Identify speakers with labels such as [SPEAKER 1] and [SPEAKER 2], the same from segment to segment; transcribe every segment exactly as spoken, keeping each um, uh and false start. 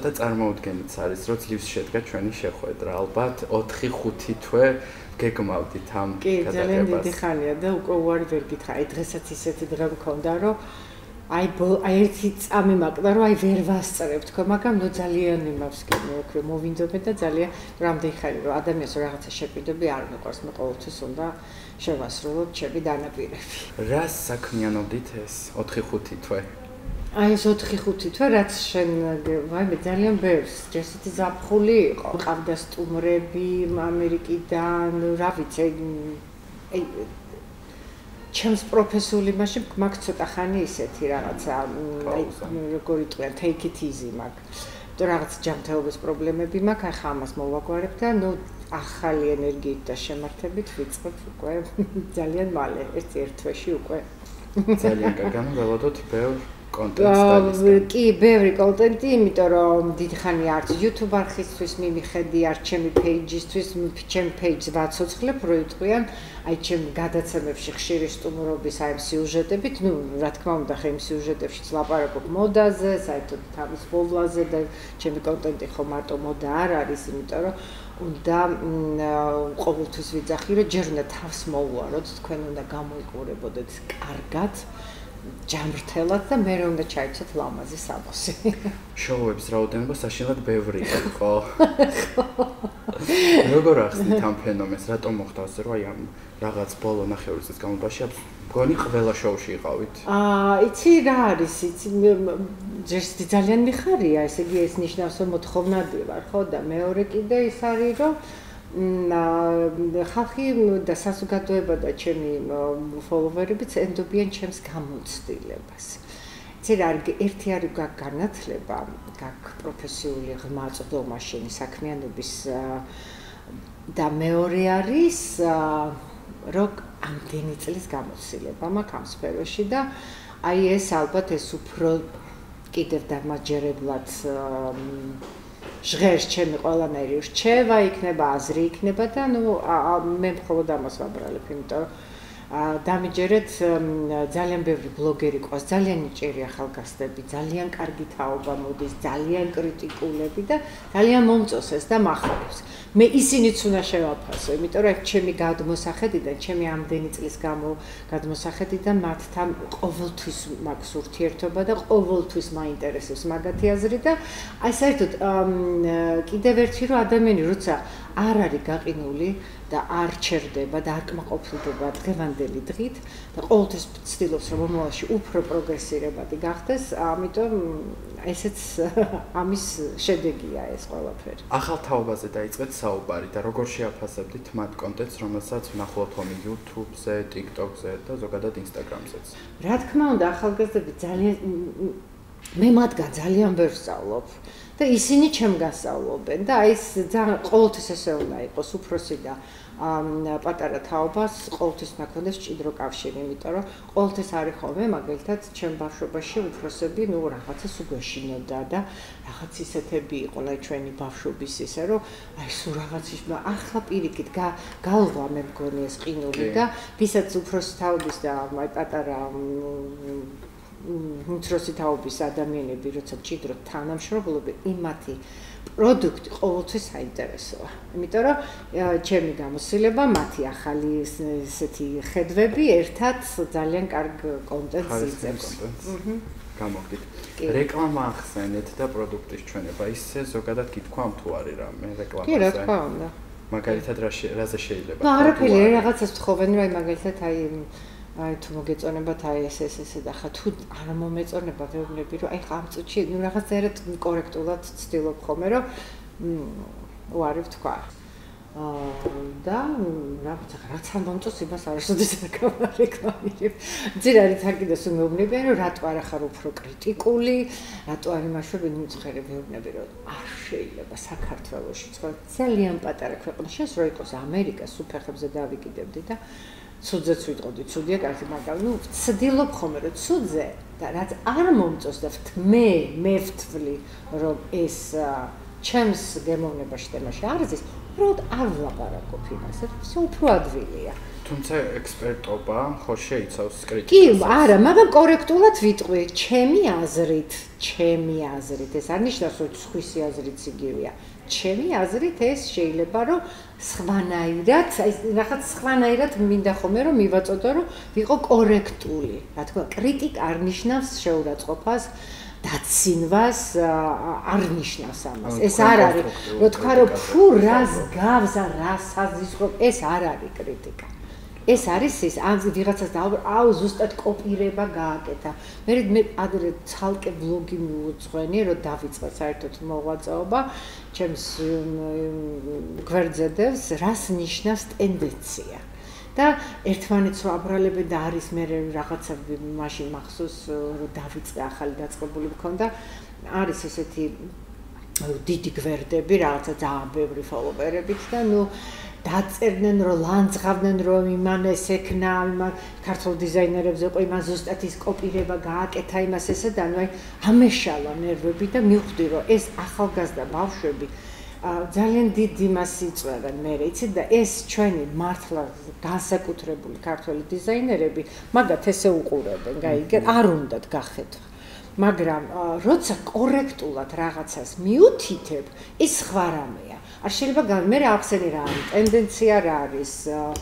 [SPEAKER 1] ცოტა წარმოუდგენიც არის, რომ ძლივს შედგა ჩვენი შეხვედრა. ალბათ ოთხი ხუთი თვე გეგმავდით ამ
[SPEAKER 2] გადაღებას. კი, ძალიან დიდი ხანია და უკვე უარი ვერ გითხრა. აი დღესაც ისეთი დღე მქონდა, რომ აი აი ერთი წამი მაკდა, რომ აი ვერ ვასწრებ თქო, მაგრამ ნუ ძალიან იმავს გემოქრე, მოვინდობე და ძალიან რამდენი ხანი რომ ადამიანს რაღაცა შეკვიდები არ მეყვარს, მე ყოველთვის უნდა შევასრულო ჩემი დანაპირები.
[SPEAKER 1] რას საქმიანობდით ეს ოთხი ხუთი თვე?
[SPEAKER 2] აი ეს ოთხი ხუთი თვე რაც შენ ვაიმე ძალიან ბევრს ესეთი ზაფხული იყო. ყავდა სტუმრები ამერიკიდან, რა ვიცი, აი ჩემს პროფესიულ იმაში მაქვს ცოტა ხანი ისეთი რაღაცა, აი როგორ იტყვიან, take it easy მაქვს. თუ რაღაც ჯანმრთელობის პრობლემები მაქვს, ახლა ამას მოვაგვარებ და ნუ ახალი ენერგიით და შემართებით ვიწყებ უკვე ძალიან მალე, ერთ ერთ თვეში უკვე.
[SPEAKER 1] ძალიან კარგი, ველოდოთ ბევრ კონტენტს.
[SPEAKER 2] კი, ბევრი კონტენტი, იმიტომ რომ დიდი ხანი არც YouTube არხისთვის მიმიხედი, არც ჩემი page-ისთვის, ჩემ page-ს ვაცოცხლებ, რო იტყვიან, აი ჩემ გადაცემებში ხშირი სტუმრობის აი სიუჟეტებით, ნუ რა თქმა უნდა, ხე იმ სიუჟეტებშიც ლაპარაკობ მოდაზე, საერთოდ თავის მოვლაზე და ჩემი კონტენტი ხო მარტო მოდა არ არის, იმიტომ რომ უნდა ყოველთვის ვიძახი, რომ ჯერ უნდა თავს მოვუაროთ, თქვენ უნდა გამოიყურებოდეთ კარგად. ჯამრთელად და მე რომ უნდა ჩაიცოთ ლამაზი სამოსი.
[SPEAKER 1] შოუების რაოდენობა საშინლად ბევრი იყო. როგორ ახსნით ამ ფენომენს, რატომ მოხდა ასე, რომ აი ამ რაღაც ბოლო ნახევარი წლის განმავლობაში მგონი ყველა შოუში იყავით? აა,
[SPEAKER 2] იცი რა არის, იცი ჯერ ძალიან მიხარია, ესე იგი ეს ნიშნავს, რომ მოთხოვნადი ვარ, ხო და მეორე კიდე ის არის, რომ ხალხი და საზოგადოება და ჩემი ფოლოვერებიც ენდობიან ჩემს გამოცდილებას. იცი რა, ერთი არის გაკ განათლება, გაკ პროფესიული ღრმა წვდომა შენი საქმიანობის და მეორე არის რომ ამდენი წლის გამოცდილება მაქვს ამ სფეროში და აი ეს ალბათ ეს უფრო კიდევ დამაჯერებლად ჟღერს ჩემი ყველანაირი რჩევა იქნება, აზრი იქნება და ნუ მე მხოლოდ ამას ვაბრალებ, იმიტომ რომ დამიჯერეთ ძალიან ბევრი ბლოგერი ყავს, ძალიან ჭირი ახალგაზრდები, ძალიან კარგი თაობა მოდის, ძალიან კრიტიკულები და ძალიან მომწონს და მახარებს. მე ისინიც უნდა შევაფასო, იმიტომ რომ ჩემი გადმოსახედიდან, ჩემი ამდენი წლის გამო გადმოსახედიდან მათთან ყოველთვის მაქვს ურთიერთობა და ყოველთვის მაინტერესებს მაგათი აზრი და აი საერთოდ კიდევ ერთი რომ ადამიანი როცა არ არის გაყინული და არ ჩერდება და არ კმაყოფილდება დღევანდელი დღით და ყოველთვის ცდილობს რომ მომავალში უფრო პროგრესირებადი გახდეს, ამიტომ ესეც ამის შედეგია ეს ყველაფერი.
[SPEAKER 1] ახალ თაობაზე დაიწყეთ საუბარი და როგორ შეაფასებდით მათ კონტენტს, რომელსაც ვნახავთ ხოლმე YouTube-ზე, TikTok-ზე და ზოგადად Instagram-ზეც?
[SPEAKER 2] რა თქმა უნდა, ახალგაზრდები ძალიან მე მათგან ძალიან ბევრს სწავლობ და ისინი ჩემგან სწავლობენ და აი ეს ძალიან ყოველთვის ესე უნდა იყოს, უფროსი და პატარა თაობას ყოველთვის უნდა ქონდეს ჭიდრო კავშირი, იმიტომ რომ ყოველთვის არის ხოლმე მაგალითად ჩემ ბავშვობაში უფროსები, ნუ რაღაცას უგვეშინოდა და რაღაც ისეთები იყვნენ ჩვენი ბავშვობის ისე რომ აი სულ რაღაც ახლა პირიქით გალღვა მე მგონი ეს ყინული და ვისაც უფროსი თაობის და აი პატარა უმცროსი თაობის ადამიანები როცა ჭიდროდ თანამშრომლობენ, იმათი პროდუქტი ყოველთვის საინტერესოა. იმიტომ რომ ჩემი გამოცდილება, მათი ახალი ესეთი ხედვები ერთად ძალიან კარგ კონტენტს იწევს.
[SPEAKER 1] გამოგდით. რეკლამა ახსენეთ და პროდუქტის ჩვენება, ისე ზოგადად გითქვა თუ არის რამე რეკლამაზე?
[SPEAKER 2] კი, რა თქმა უნდა.
[SPEAKER 1] მაგალითად რაზე შეიძლება?
[SPEAKER 2] ნუ არაფერი, რაღაცას თხოვენ, რა მაგალითად აი აი თუ მოგეწონებათ აი ეს ეს ესე და ხა თუ არ მომეწონება ვეუბნები რომ აი ხა ამ წუთში ნუ რაღაც ერთ კორექტულად ცდილობ ხოლმე რომ უარი ვთქვა. და რა ვიცი რაც არ მომწონს იმას არასოდეს არ გავარეკლამირებ. ძირ არის თარგიდას მეუბნებიან რომ რატო არ ახარ უფრო კრიტიკული, რატო არ იმაშვები მიწყერე ვეუბნები რომ არ შეიძლება საქართველოში ძალიან პატარა ქვეყნა შენს რო იყოს ამერიკა სუფეხებზე დავიკიდებდი და ცუდზეც ვიტყოდი, ცუდია კარგი, მაგრამ ნუ ვცდილობ ხოლმე რომ ცუდზე და რაც არ მომწონს და მე მე ვთვლი რომ ეს ჩემს გემოვნებაში თემაში არ ზის, უბრალოდ არ ვლაპარაკობ იმასაც, ისე უფრო ადვილია.
[SPEAKER 1] თუმცა ექსპერტობა ხო შეიცავს კრიტიკას.
[SPEAKER 2] კი, არა, მაგრამ კორექტულად ვიტყვი, ჩემი აზრით, ჩემი აზრით, ეს არ ნიშნავს, რომ სხვისი აზრიც იგივეა. ჩემი აზრით ეს შეიძლება რომ სხვანაირად, აი რაღაც სხვანაირად მინდა ხოლმე რომ მივაწოდო რომ ვიყო კორექტული. რა თქმა უნდა, კრიტიკა არ ნიშნავს შეურაცხყოფას, დაცინვას, არ ნიშნავს ამას. ეს არ არის, რომ თქვა რომ ფუ რას გავს, რას აზისხობ, ეს არ არის კრიტიკა. ეს არის ის, ან ვიღაცას დაუბრუნდა, აუ ზუსტად კოპირება გააკეთა. მე მე ადრე ცალკე ბლოგი მივუძღვენი, რომ დავიწყე საერთოდ მოღვაწეობა, ჩემს გვერდზედებს, რას ნიშნავს ტენდენცია. და ერთმანეთს რო აბრალებენ და არის მე რაღაცა მაშინ მახსოვს რომ დავიწყე ახალი დაწყებული მქონდა, არის ესეთი დიდი გვერდები, რაღაცა ძალიან ბევრი ფოლოვერებით და ნუ დაწერდნენ რომ ლანძღავდნენ რომ იმან ეს ეკნა, იმან ქართულ დიზაინერებზე ყო იმან ზუსტად ის კოპირება გააკეთა იმას ესა და ნუ აი ამეშალა ნერვები და მივხვდი რომ ეს ახალგაზრდა ბავშვები ძალიან დიდ იმას იწვევენ მე, იცით და ეს ჩვენი მართლა განსაკუთრებული ქართველი დიზაინერები მაგათ ესე უყურებენ, გაიგეთ, არ უნდათ გახედვა. მაგრამ როცა კორექტულად რაღაცას მიუთითებ, ის სხვა რამეა. არ შეიძლება მე რა ახსენი რა არის ტენდენცია, რა არის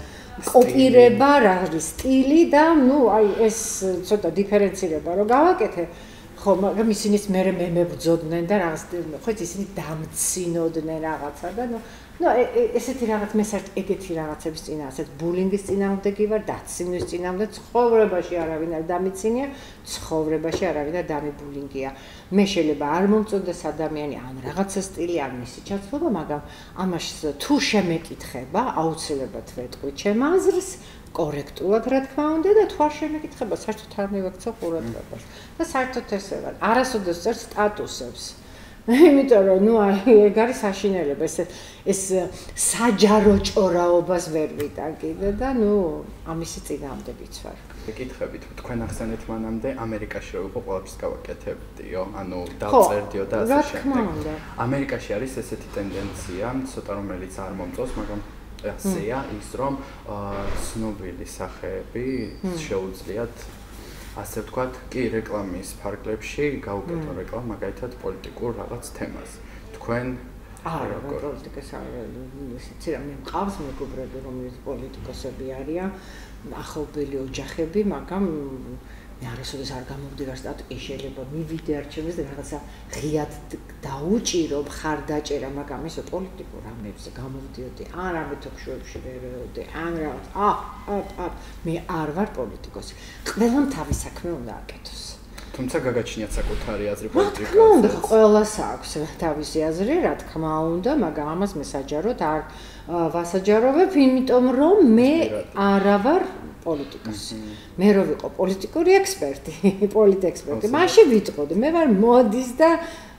[SPEAKER 2] კოპირება, რა არის სტილი და ნუ აი ეს ცოტა დიფერენცირება რო გავაკეთე, ხო, მაგრამ ისინიც მე მე მებრძოდნენ და რაღაც ხო ისინი დამცინოდნენ რაღაცა და ნუ ნუ ესეთი რაღაც მე საერთოდ ეგეთი რაღაცების წინა, ასეთ ბულინგის წინააღმდეგი ვარ, დაცინვის წინააღმდეგ, ცხოვრებაში არავინ არ დამიცინია, ცხოვრებაში არავინ არ დამიბულინგია. მე შეიძლება არ მომწონდეს ადამიანი ან რაღაცა სტილი, ან მისი ჩაცვლობა, მაგრამ ამას თუ შემეკითხება, აუცილებლად ვეტყვი ჩემ აზრს, კორექტულად რა თქმა უნდა და თუ არ შემეკითხება, საერთოდ არ მივაქცევ ყურადღებას. და საერთოდ ესე ვარ, არასოდეს წერ სტატუსებს. იმიტომ რომ ნუ ეგ არის საშინელება, ეს ეს საჯარო ჭორაობას ვერ ვიტან კიდე და ნუ ამისი წინააღმდეგიც ვარ.
[SPEAKER 1] გეკითხებით, თქვენ ახსენეთ მანამდე ამერიკაში რო იყო ყველაფერს გავაკეთებდიო, ანუ დავწერდიო და ასე შემდეგ. ამერიკაში არის ესეთი ტენდენცია, ცოტა რომელიც არ მომწონს, მაგრამ ასეა ის რომ ცნობილი სახეები შეუძლიათ ასე ვთქვათ, კი რეკლამის ფარგლებში გაუკეთო რეკლამა მაგალითად პოლიტიკურ რაღაც თემას. თქვენ
[SPEAKER 2] არა, პოლიტიკას არ ისიც რა მე მყავს მეგობრები რომელიც პოლიტიკოსები არიან, ახლობელი ოჯახები, მაგრამ მე არასოდეს არ გამოვდივარ სტატიკი, შეიძლება მივიდე არჩევნებს და რაღაცა ღიად დაუჭირო, მხარდაჭერა, მაგრამ ესო პოლიტიკურ რამებზე გამოვდიოდი, ან რამე თოქშოებში ვერეოდი, ან რაღაც, აა, აა, მე არ ვარ პოლიტიკოსი. ყველამ თავის საქმე უნდა აკეთოს.
[SPEAKER 1] თუმცა გაგაჩნიათ საკუთარი აზრი პოლიტიკაზე.
[SPEAKER 2] რა თქმა უნდა, ყველას აქვს თავისი აზრი, რა თქმა უნდა, მაგრამ ამას მე საჯაროდ არ ვასაჯაროვებ, იმიტომ რომ მე არა ვარ პოლიტიკოსი. მე რო ვიყო პოლიტიკური ექსპერტი, პოლიტექსპერტი, მაშინ ვიტყოდი, მე ვარ მოდის და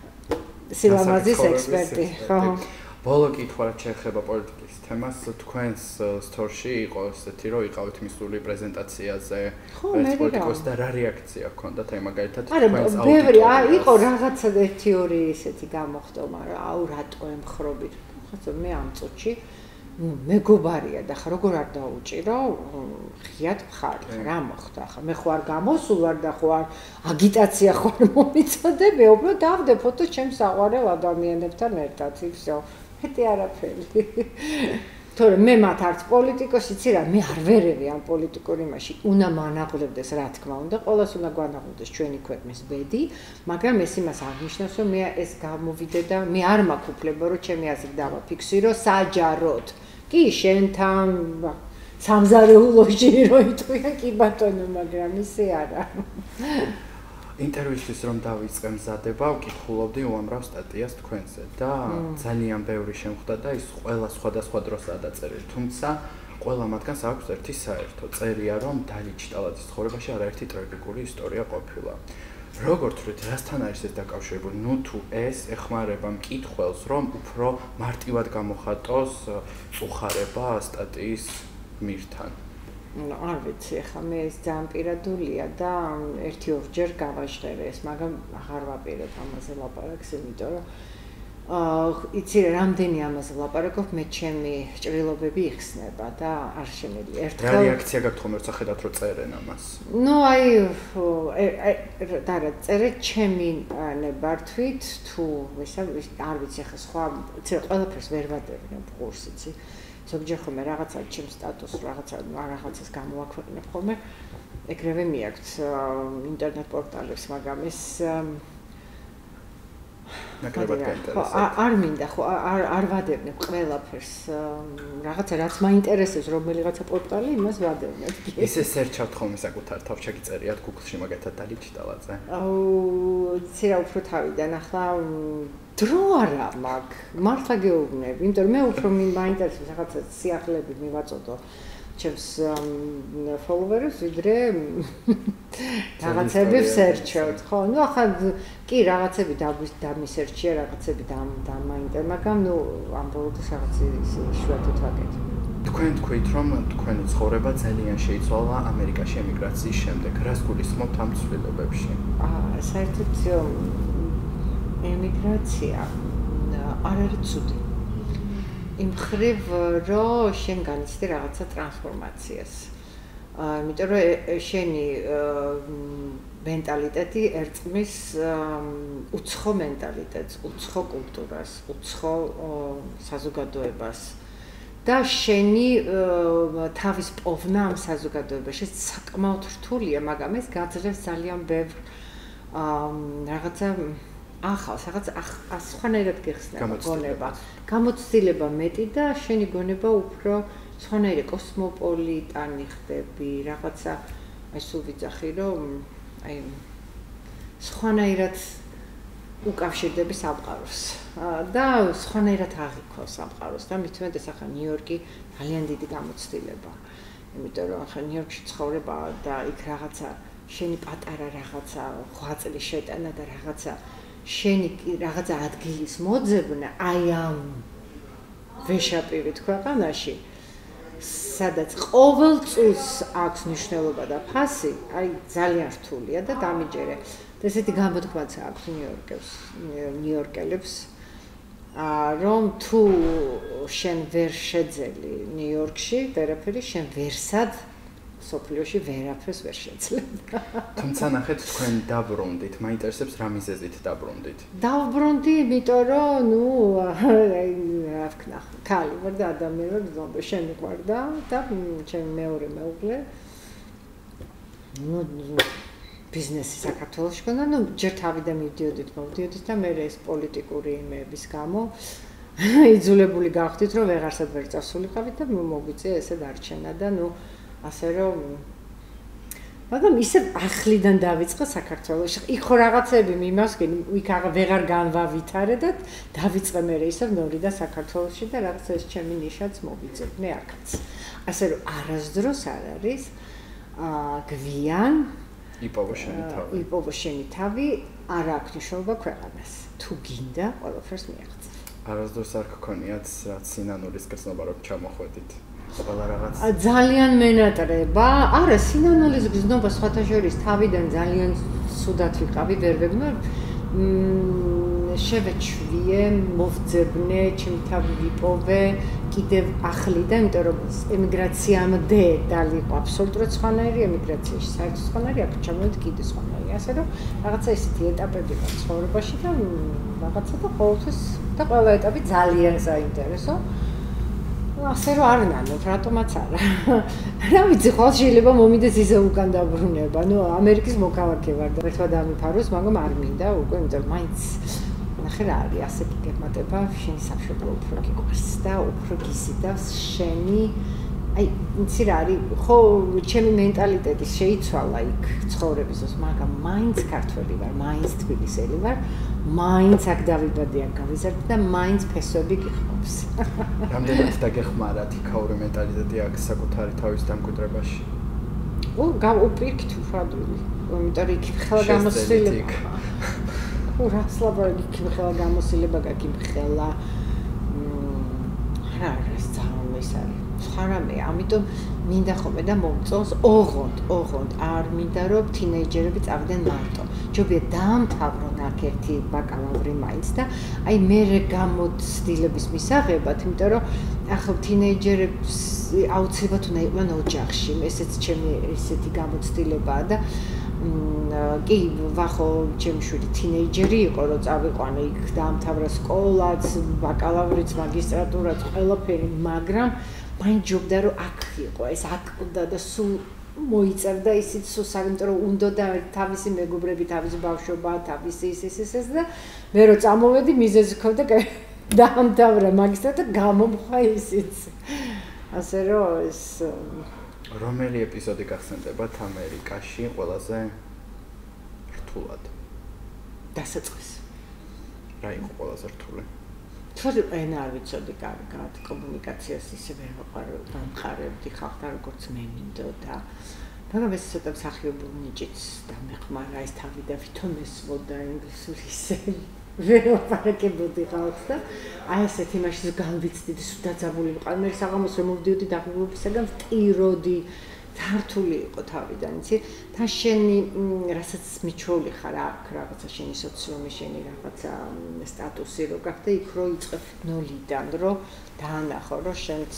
[SPEAKER 2] სილამაზის ექსპერტი, ხო?
[SPEAKER 1] ბოლო კითხვა რაც შეეხება პოლიტიკის თემას, თქვენს სტორში იყო ესეთი, რომ იყავით მისული პრეზენტაციაზე, ეს პოლიტიკოსი და რა რეაქცია ჰქონდათ, აი მაგალითად თქვენს აუდიტორიას? არა,
[SPEAKER 2] ბევრი, იყო რაღაცა ერთი ორი ესეთი გამოხდო, მაგრამ აუ რატო ემხრობით? ხასო მე ამ წუთში მეგობარია და ხა როგორ არ დაუჭირო, ღიად მხარი, რა მოხდა ხა? მე ხო არ გამოსულ ვარ და ხო არ აგიტაცია ხო არ მომიწოდე, მე უბრალოდ დავდე ფოტოს ჩემს საყვარელ ადამიანებთან ერთად, ისო. მეტი არაფერი. თორე მე მათ არც პოლიტიკოსი, იცი რა, მე არ ვერევი ამ პოლიტიკურ იმაში, უნდა მანაღლებდეს რა თქმა უნდა, ყველას უნდა გვანაღლდეს ჩვენი ქვეყნის ბედი, მაგრამ ეს იმას არ ნიშნავს, რომ მე ეს გამოვიდე და მე არ მაქვს უფლება, რომ ჩემი აზრი დავაფიქსირო საჯაროდ. კი, შენთან სამზარეულოში რო იტყვიან, კი ბატონო, მაგრამ ისე არა.
[SPEAKER 1] ინტერვიუსთვის რომ დავიწყე მზადება, ვკითხულობდი უამრავ სტატიას თქვენზე და ძალიან ბევრი შემხვდა და ის ყველა სხვადასხვა დროსაა დაწერილი, თუმცა ყველა მათგანს აქვს ერთი საერთო. წერია რომ დალი ჩიტალაძის ცხოვრებაში არაერთი ტრაგიკული ისტორია ყოფილა. როგორ თვლით, რასთან არის ეს დაკავშირებული? ნუ თუ ეს ეხმარება მკითხველს, რომ უფრო მარტივად გამოხატოს უხარება სტატიის მირთან.
[SPEAKER 2] არ ვიცი, ახლა მე ეს ძალიან პირადულია და ერთი ორჯერ გავაჟღერე ეს, მაგრამ აღარ ვაპირებ ამაზე ლაპარაკს, იმიტომ რომ იცი რამდენი ამაზე ვლაპარაკობ, მე ჩემი ჭრილობები იხსნება და არ შემიძლია.
[SPEAKER 1] ერთხელ რა რეაქცია გაქვთ ხომ როცა ხედავთ რომ წერენ ამას?
[SPEAKER 2] ნუ აი და რა წერეთ ჩემი ნებართვით თუ ისა არ ვიცი ხა სხვა ყველაფერს ვერ ვადევნებ ყურს იცი. ზოგჯერ ხოლმე რაღაცა ჩემ სტატუსს რაღაცა რაღაცას გამოვაქვეყნებ ხოლმე ეგრევე მიაქვთ ინტერნეტ პორტალებს მაგრამ ეს ნაკლებად გაინტერესებს. არ მინდა ხო არ არ ვადევნებ ყველაფერს რაღაცა რაც მაინტერესებს რომელიღაცა პორტალი იმას ვადევნებ.
[SPEAKER 1] ისე სერჩავთ ხოლმე საკუთარ თავს შეგიწერიათ Google-ში მაგათად დალი ჩიტალაძე.
[SPEAKER 2] აუ ცირა უფრო თავიდან ახლა დრო არა მაქვს მართლა გეუბნები იმიტომ რომ მე უფრო მაინტერესებს რაღაცა სიახლეები მივაწოდო ჩემს ფოლოვერებს ვიდრე რაღაცები ვსერჩევთ ხო ნუ ახლა კი რაღაცები დამისერჩია რაღაცები დამაინტერესა მაგრამ ნუ ამ ბოლოს რაღაცი იშვიათად ვაკეთებ.
[SPEAKER 1] თქვენ თქვით რომ თქვენი ცხოვრება ძალიან შეიცვალა ამერიკაში ემიგრაციის შემდეგ. რას გულისხმობთ ამ ცვლილებებში?
[SPEAKER 2] აა საერთოდ ემიგრაცია არ არის ცუდი. იმ ხრივ რომ შენ განიცდი რაღაცა ტრანსფორმაციას. იმიტომ რომ შენი მენტალიტეტი ერწყმის უცხო მენტალიტეტს, უცხო კულტურას, უცხო საზოგადოებას და შენი თავის პოვნა ამ საზოგადოებაში საკმაოდ რთულია, მაგრამ ეს გაძლევს ძალიან ბევრ რაღაცა ახალს, რაღაც სხვანაირად გეხსნება გონება. გამოცდილება მეტი და შენი გონება უფრო სხვანაირი კოსმოპოლიტანი ხდები, რაღაცა აი სულ ვიძახი რომ აი სხვანაირად უკავშირდები სამყაროს და სხვანაირად აღიქვა სამყაროს და მით უმეტეს ახლა ნიუ-იორკი ძალიან დიდი გამოცდილება. იმიტომ რომ ახლა ნიუ-იორკში ცხოვრება და იქ რაღაცა შენი პატარა რაღაცა ხუთ წლის შეტანა და რაღაცა შენი რაღაცა ადგილის მოძებნა აი ამ ვეშაპივით ქვეყანაში სადაც ყოველ წუთს აქვს მნიშვნელობა და ფასი აი ძალიან რთულია და დამიჯერე და ესეთი გამოთქმაც აქვს ნიუ-იორკებს ნიუ-იორკელებს რომ თუ შენ ვერ შეძელი ნიუ-იორკში ვერაფერი შენ ვერსად სოფლიოში ვერაფერს ვერ შეძლებ.
[SPEAKER 1] თუმცა ნახეთ თქვენ დაბრუნდით, მაინტერესებს რა მიზეზით დაბრუნდით?
[SPEAKER 2] დავბრუნდი, იმიტომ რომ ნუ რა ვქნა, ქალი ვარ და ადამიანი ვარ, ზომბე შემიყვარდა და ჩემი მეორე მეუღლე ნუ ბიზნესი საქართველოში ქონდა, ნუ ჯერ თავიდან მივდიოდით, მოვდიოდით და მე ეს პოლიტიკური იმების გამო იძულებული გავხდით, რომ ვეღარსად ვერ წასულიყავით და მოგვიწია ესე დარჩენა და ნუ ასე რომ მაგრამ ისე ახლიდან დავიწყე საქართველოში. იქ ხო რაღაცები მიმასკენ, იქ აღარ განვავითარე და დავიწყე მე ისე ნორიდან საქართველოში და რაღაც ეს ჩემი ნიშაც მოვიძებნე აქაც. ასე რომ არასდროს არ არის აა გვიან
[SPEAKER 1] იპოვო შენი თავი.
[SPEAKER 2] იპოვო შენი თავი არ აქვს მნიშვნელობა ქვეყანას. თუ გინდა ყველაფერს მიაღწევ.
[SPEAKER 1] არასდროს არ გქონიათ რაც სინანულის გრძნობა რომ ჩამოხვედით. ყველა რაღაც
[SPEAKER 2] ძალიან მენატრება. არა, სინანულის გრძნობა სხვათა შორის თავიდან ძალიან სუდად ვიყავი, ვერ ვეგნო. შევეჩვიე, მოვძებნე, ჩემი თავი ვიპოვე, კიდევ ახლიდან, იმიტომ რომ ემიგრაციამდე დალი იყო აბსოლუტურად სხვანაირი, ემიგრაციაში საერთოდ სხვანაირი, აქ ჩამოვედი კიდე სხვანაირი. ასე რომ რაღაცა ესეთი ეტაპები გაქვს ცხოვრებაში და რაღაცა და ყოველთვის და ყველა ეტაპი ძალიან საინტერესო. ასე რომ არ ნანებ, რატომაც არა. რა ვიცი, ხოლმე შეიძლება მომიდეს ისე უკან დაბრუნება. ნუ ამერიკის მოქალაქე ვარ და ერთმა დამიფაროს, მაგრამ არ მინდა უკვე, იმიტომ რომ მაინც ნახე რა არის, ასე გეგმატება, შენი სამშობლო უფრო გიყვარს და უფრო გიზიდავს შენი აი, იცი რა არის, ხო, ჩემი მენტალიტეტი შეიცვალა იქ ცხოვრების დროს, მაგრამ მაინც ქართველი ვარ, მაინც თბილისელი ვარ. მაინც აქ დავიბადე, აქ გავიზარდე და მაინც ფესვები გიხმობს.
[SPEAKER 1] რამდენად დაგეხმარათ იქაური მენტალიტეტი აქ საკუთარი თავის დამკვიდრებაში?
[SPEAKER 2] ო, გავუპირქით უბრალოდ. იმიტომ რომ იქ ხელა გამოსილება. ო, რა სლაბარი იქ ხელა გამოსილება გაკიმ ხელა. რა არის ძალიან ეს არის. ხარამე, ამიტომ მინდა ხოლმე და მომწონს ოღონდ, ოღონდ არ მინდა რომ თინეიჯერები წავიდნენ მარტო. ჯობია დაამთავრონ აქ მაქვს ერთი ბაკალავრი მაინც და აი მე გამოცდილების მისაღებად, იმიტომ რომ ახლა თინეიჯერებს აუცილებლად უნდა იყვნენ ოჯახში, ესეც ჩემი ესეთი გამოცდილებაა და კი ვახო ჩემი შვილი თინეიჯერი იყო, რომ წავიყვანე იქ დაამთავრა სკოლაც, ბაკალავრიც, მაგისტრატურაც, ყველაფერი, მაგრამ მაინც ჯობდა რომ აქ იყო, ეს აქ უნდა და სულ მოიწერდა ისიც სუსარი, იმიტომ რომ უნდა და თავისი მეგობრები, თავისი ბავშვობა, თავისი ის ის ეს და მე რო წამოვედი მიზეზი ქონდა დაამთავრა მაგისტრატურა და გამომხვა ისიც. ასე რომ ეს
[SPEAKER 1] რომელი ეპიზოდი გახსენდებათ ამერიკაში ყველაზე რთულად?
[SPEAKER 2] დასაწყისი.
[SPEAKER 1] რა იყო ყველაზე რთული?
[SPEAKER 2] თორე ენა არ ვიცოდი კარგად, კომუნიკაციას ისე ვერ ვამყარებდი ხალხთან როგორც მე მინდოდა. მაგრამ ეს ცოტა მსახიობურ ნიჭიც დამეხმარა, ეს თავი და ვითომ ესმოდა ინგლისური ისე ვერ ვაპარაკებოდი ხალხს და აი ესეთ იმაში განვიცდიდი, სულ დაძაბული ვიყავ. მე საღამოს რომ მოვდიოდი დაღმობისაგან ვტიროდი, თართული იყო თავიდან, იცი? თან შენი რასაც მიჩვეული ხარ აქ, რაღაცა შენი სოციუმი, შენი რაღაცა სტატუსი რო გაქვს და იქ რო იწყებ ნოლიდან, რო დაანახო, რომ შენც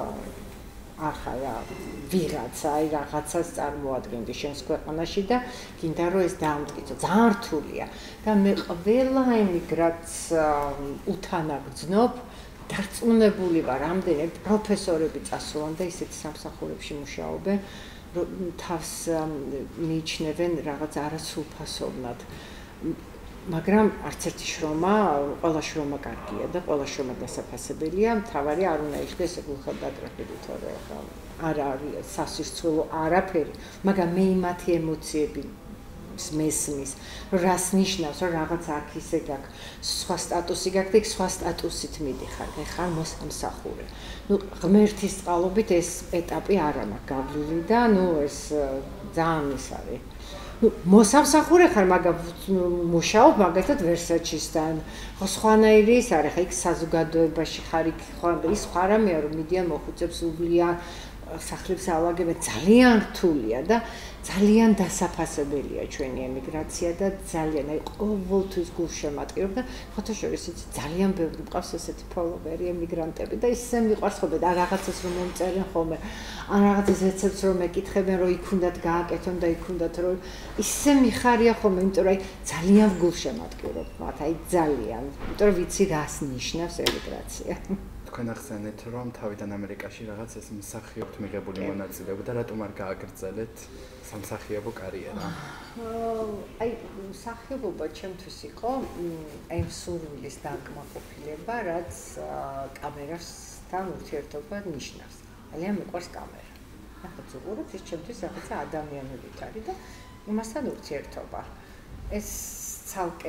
[SPEAKER 2] ახლა რა ვიღაცა, აი რაღაცას წარმოადგენდი შენს ქვეყანაში და გინდა რომ ეს დაამტკიცო. ძალიან რთულია და მე ყველა ემიგრანტს უთანაგრძნობ, დარწმუნებული ვარ, რამდენი პროფესორები წასულან და ისეთი სამსახურებში მუშაობენ, რომ თავს მიიჩნევენ რაღაც არასრულფასოვნად. მაგრამ არც ერთი შრომა, ყველა შრომა კარგია და ყველა შრომა დასაფასებელია, მთავარი არ უნდა იხდეს გულხელდაკრეფილი, თორე ახლა არ არის სასირცველო არაფერი, მაგრამ მე იმათი ემოციები მესმის, რომ რას ნიშნავს, რომ რაღაც აქ ისე გაქვს, სხვა სტატუსი გაქვს და იქ სხვა სტატუსით მიდიხარ, ხარ მოსამსახურე. ნუ ღმერთის წყალობით ეს ეტაპი არ მაქვს გავლილი და ნუ ეს ძალიან ის არის. ნუ მოსამსახურე ხარ, მაგრამ მუშაობ მაგათად ვერსაჩისთან. ხო სხვანაირი ის არის, ხა იქ საზოგადოებაში ხარ, იქ ხო ის სხვა რამეა, რომ მიდიან მოხუცებს უვლიან სახლებს ალაგებენ, ძალიან რთულია და ძალიან დასაფასებელია ჩვენი ემიგრაცია და ძალიან აი ყოველთვის გულშემატკივრობ და ფოტოშორის იცი ძალიან ბევრი მყავს ესეთი ფოლოვერი ემიგრანტები და ისე მიყვარს ხოლმე და რაღაცას რომ მომწერენ ხოლმე ან რაღაცას ეცებს რომ ეკითხებენ რომ იქ უნდათ გააკეთონ და იქ უნდათ რომ ისე მიხარია ხოლმე იმიტომ რომ აი ძალიან გულშემატკივრობ მათ აი ძალიან იმიტომ რომ ვიცი რას ნიშნავს ემიგრაცია.
[SPEAKER 1] თქვენ ახსენეთ რომ თავიდან ამერიკაში რაღაც ეს მსახიობთ მიღებული მონაწილეობა და რატომ არ გააგრძელეთ სამსახიობო კარიერა?
[SPEAKER 2] აი მსახიობობა ჩემთვის იყო ამ სურვილის დაკმაყოფილება, რაც კამერასთან ურთიერთობა ნიშნავს. ძალიან მიყვარს კამერა. ახლა ზოგადად ის ჩემთვის რაღაცა ადამიანურით არის და იმასთან ურთიერთობა. ეს ცალკე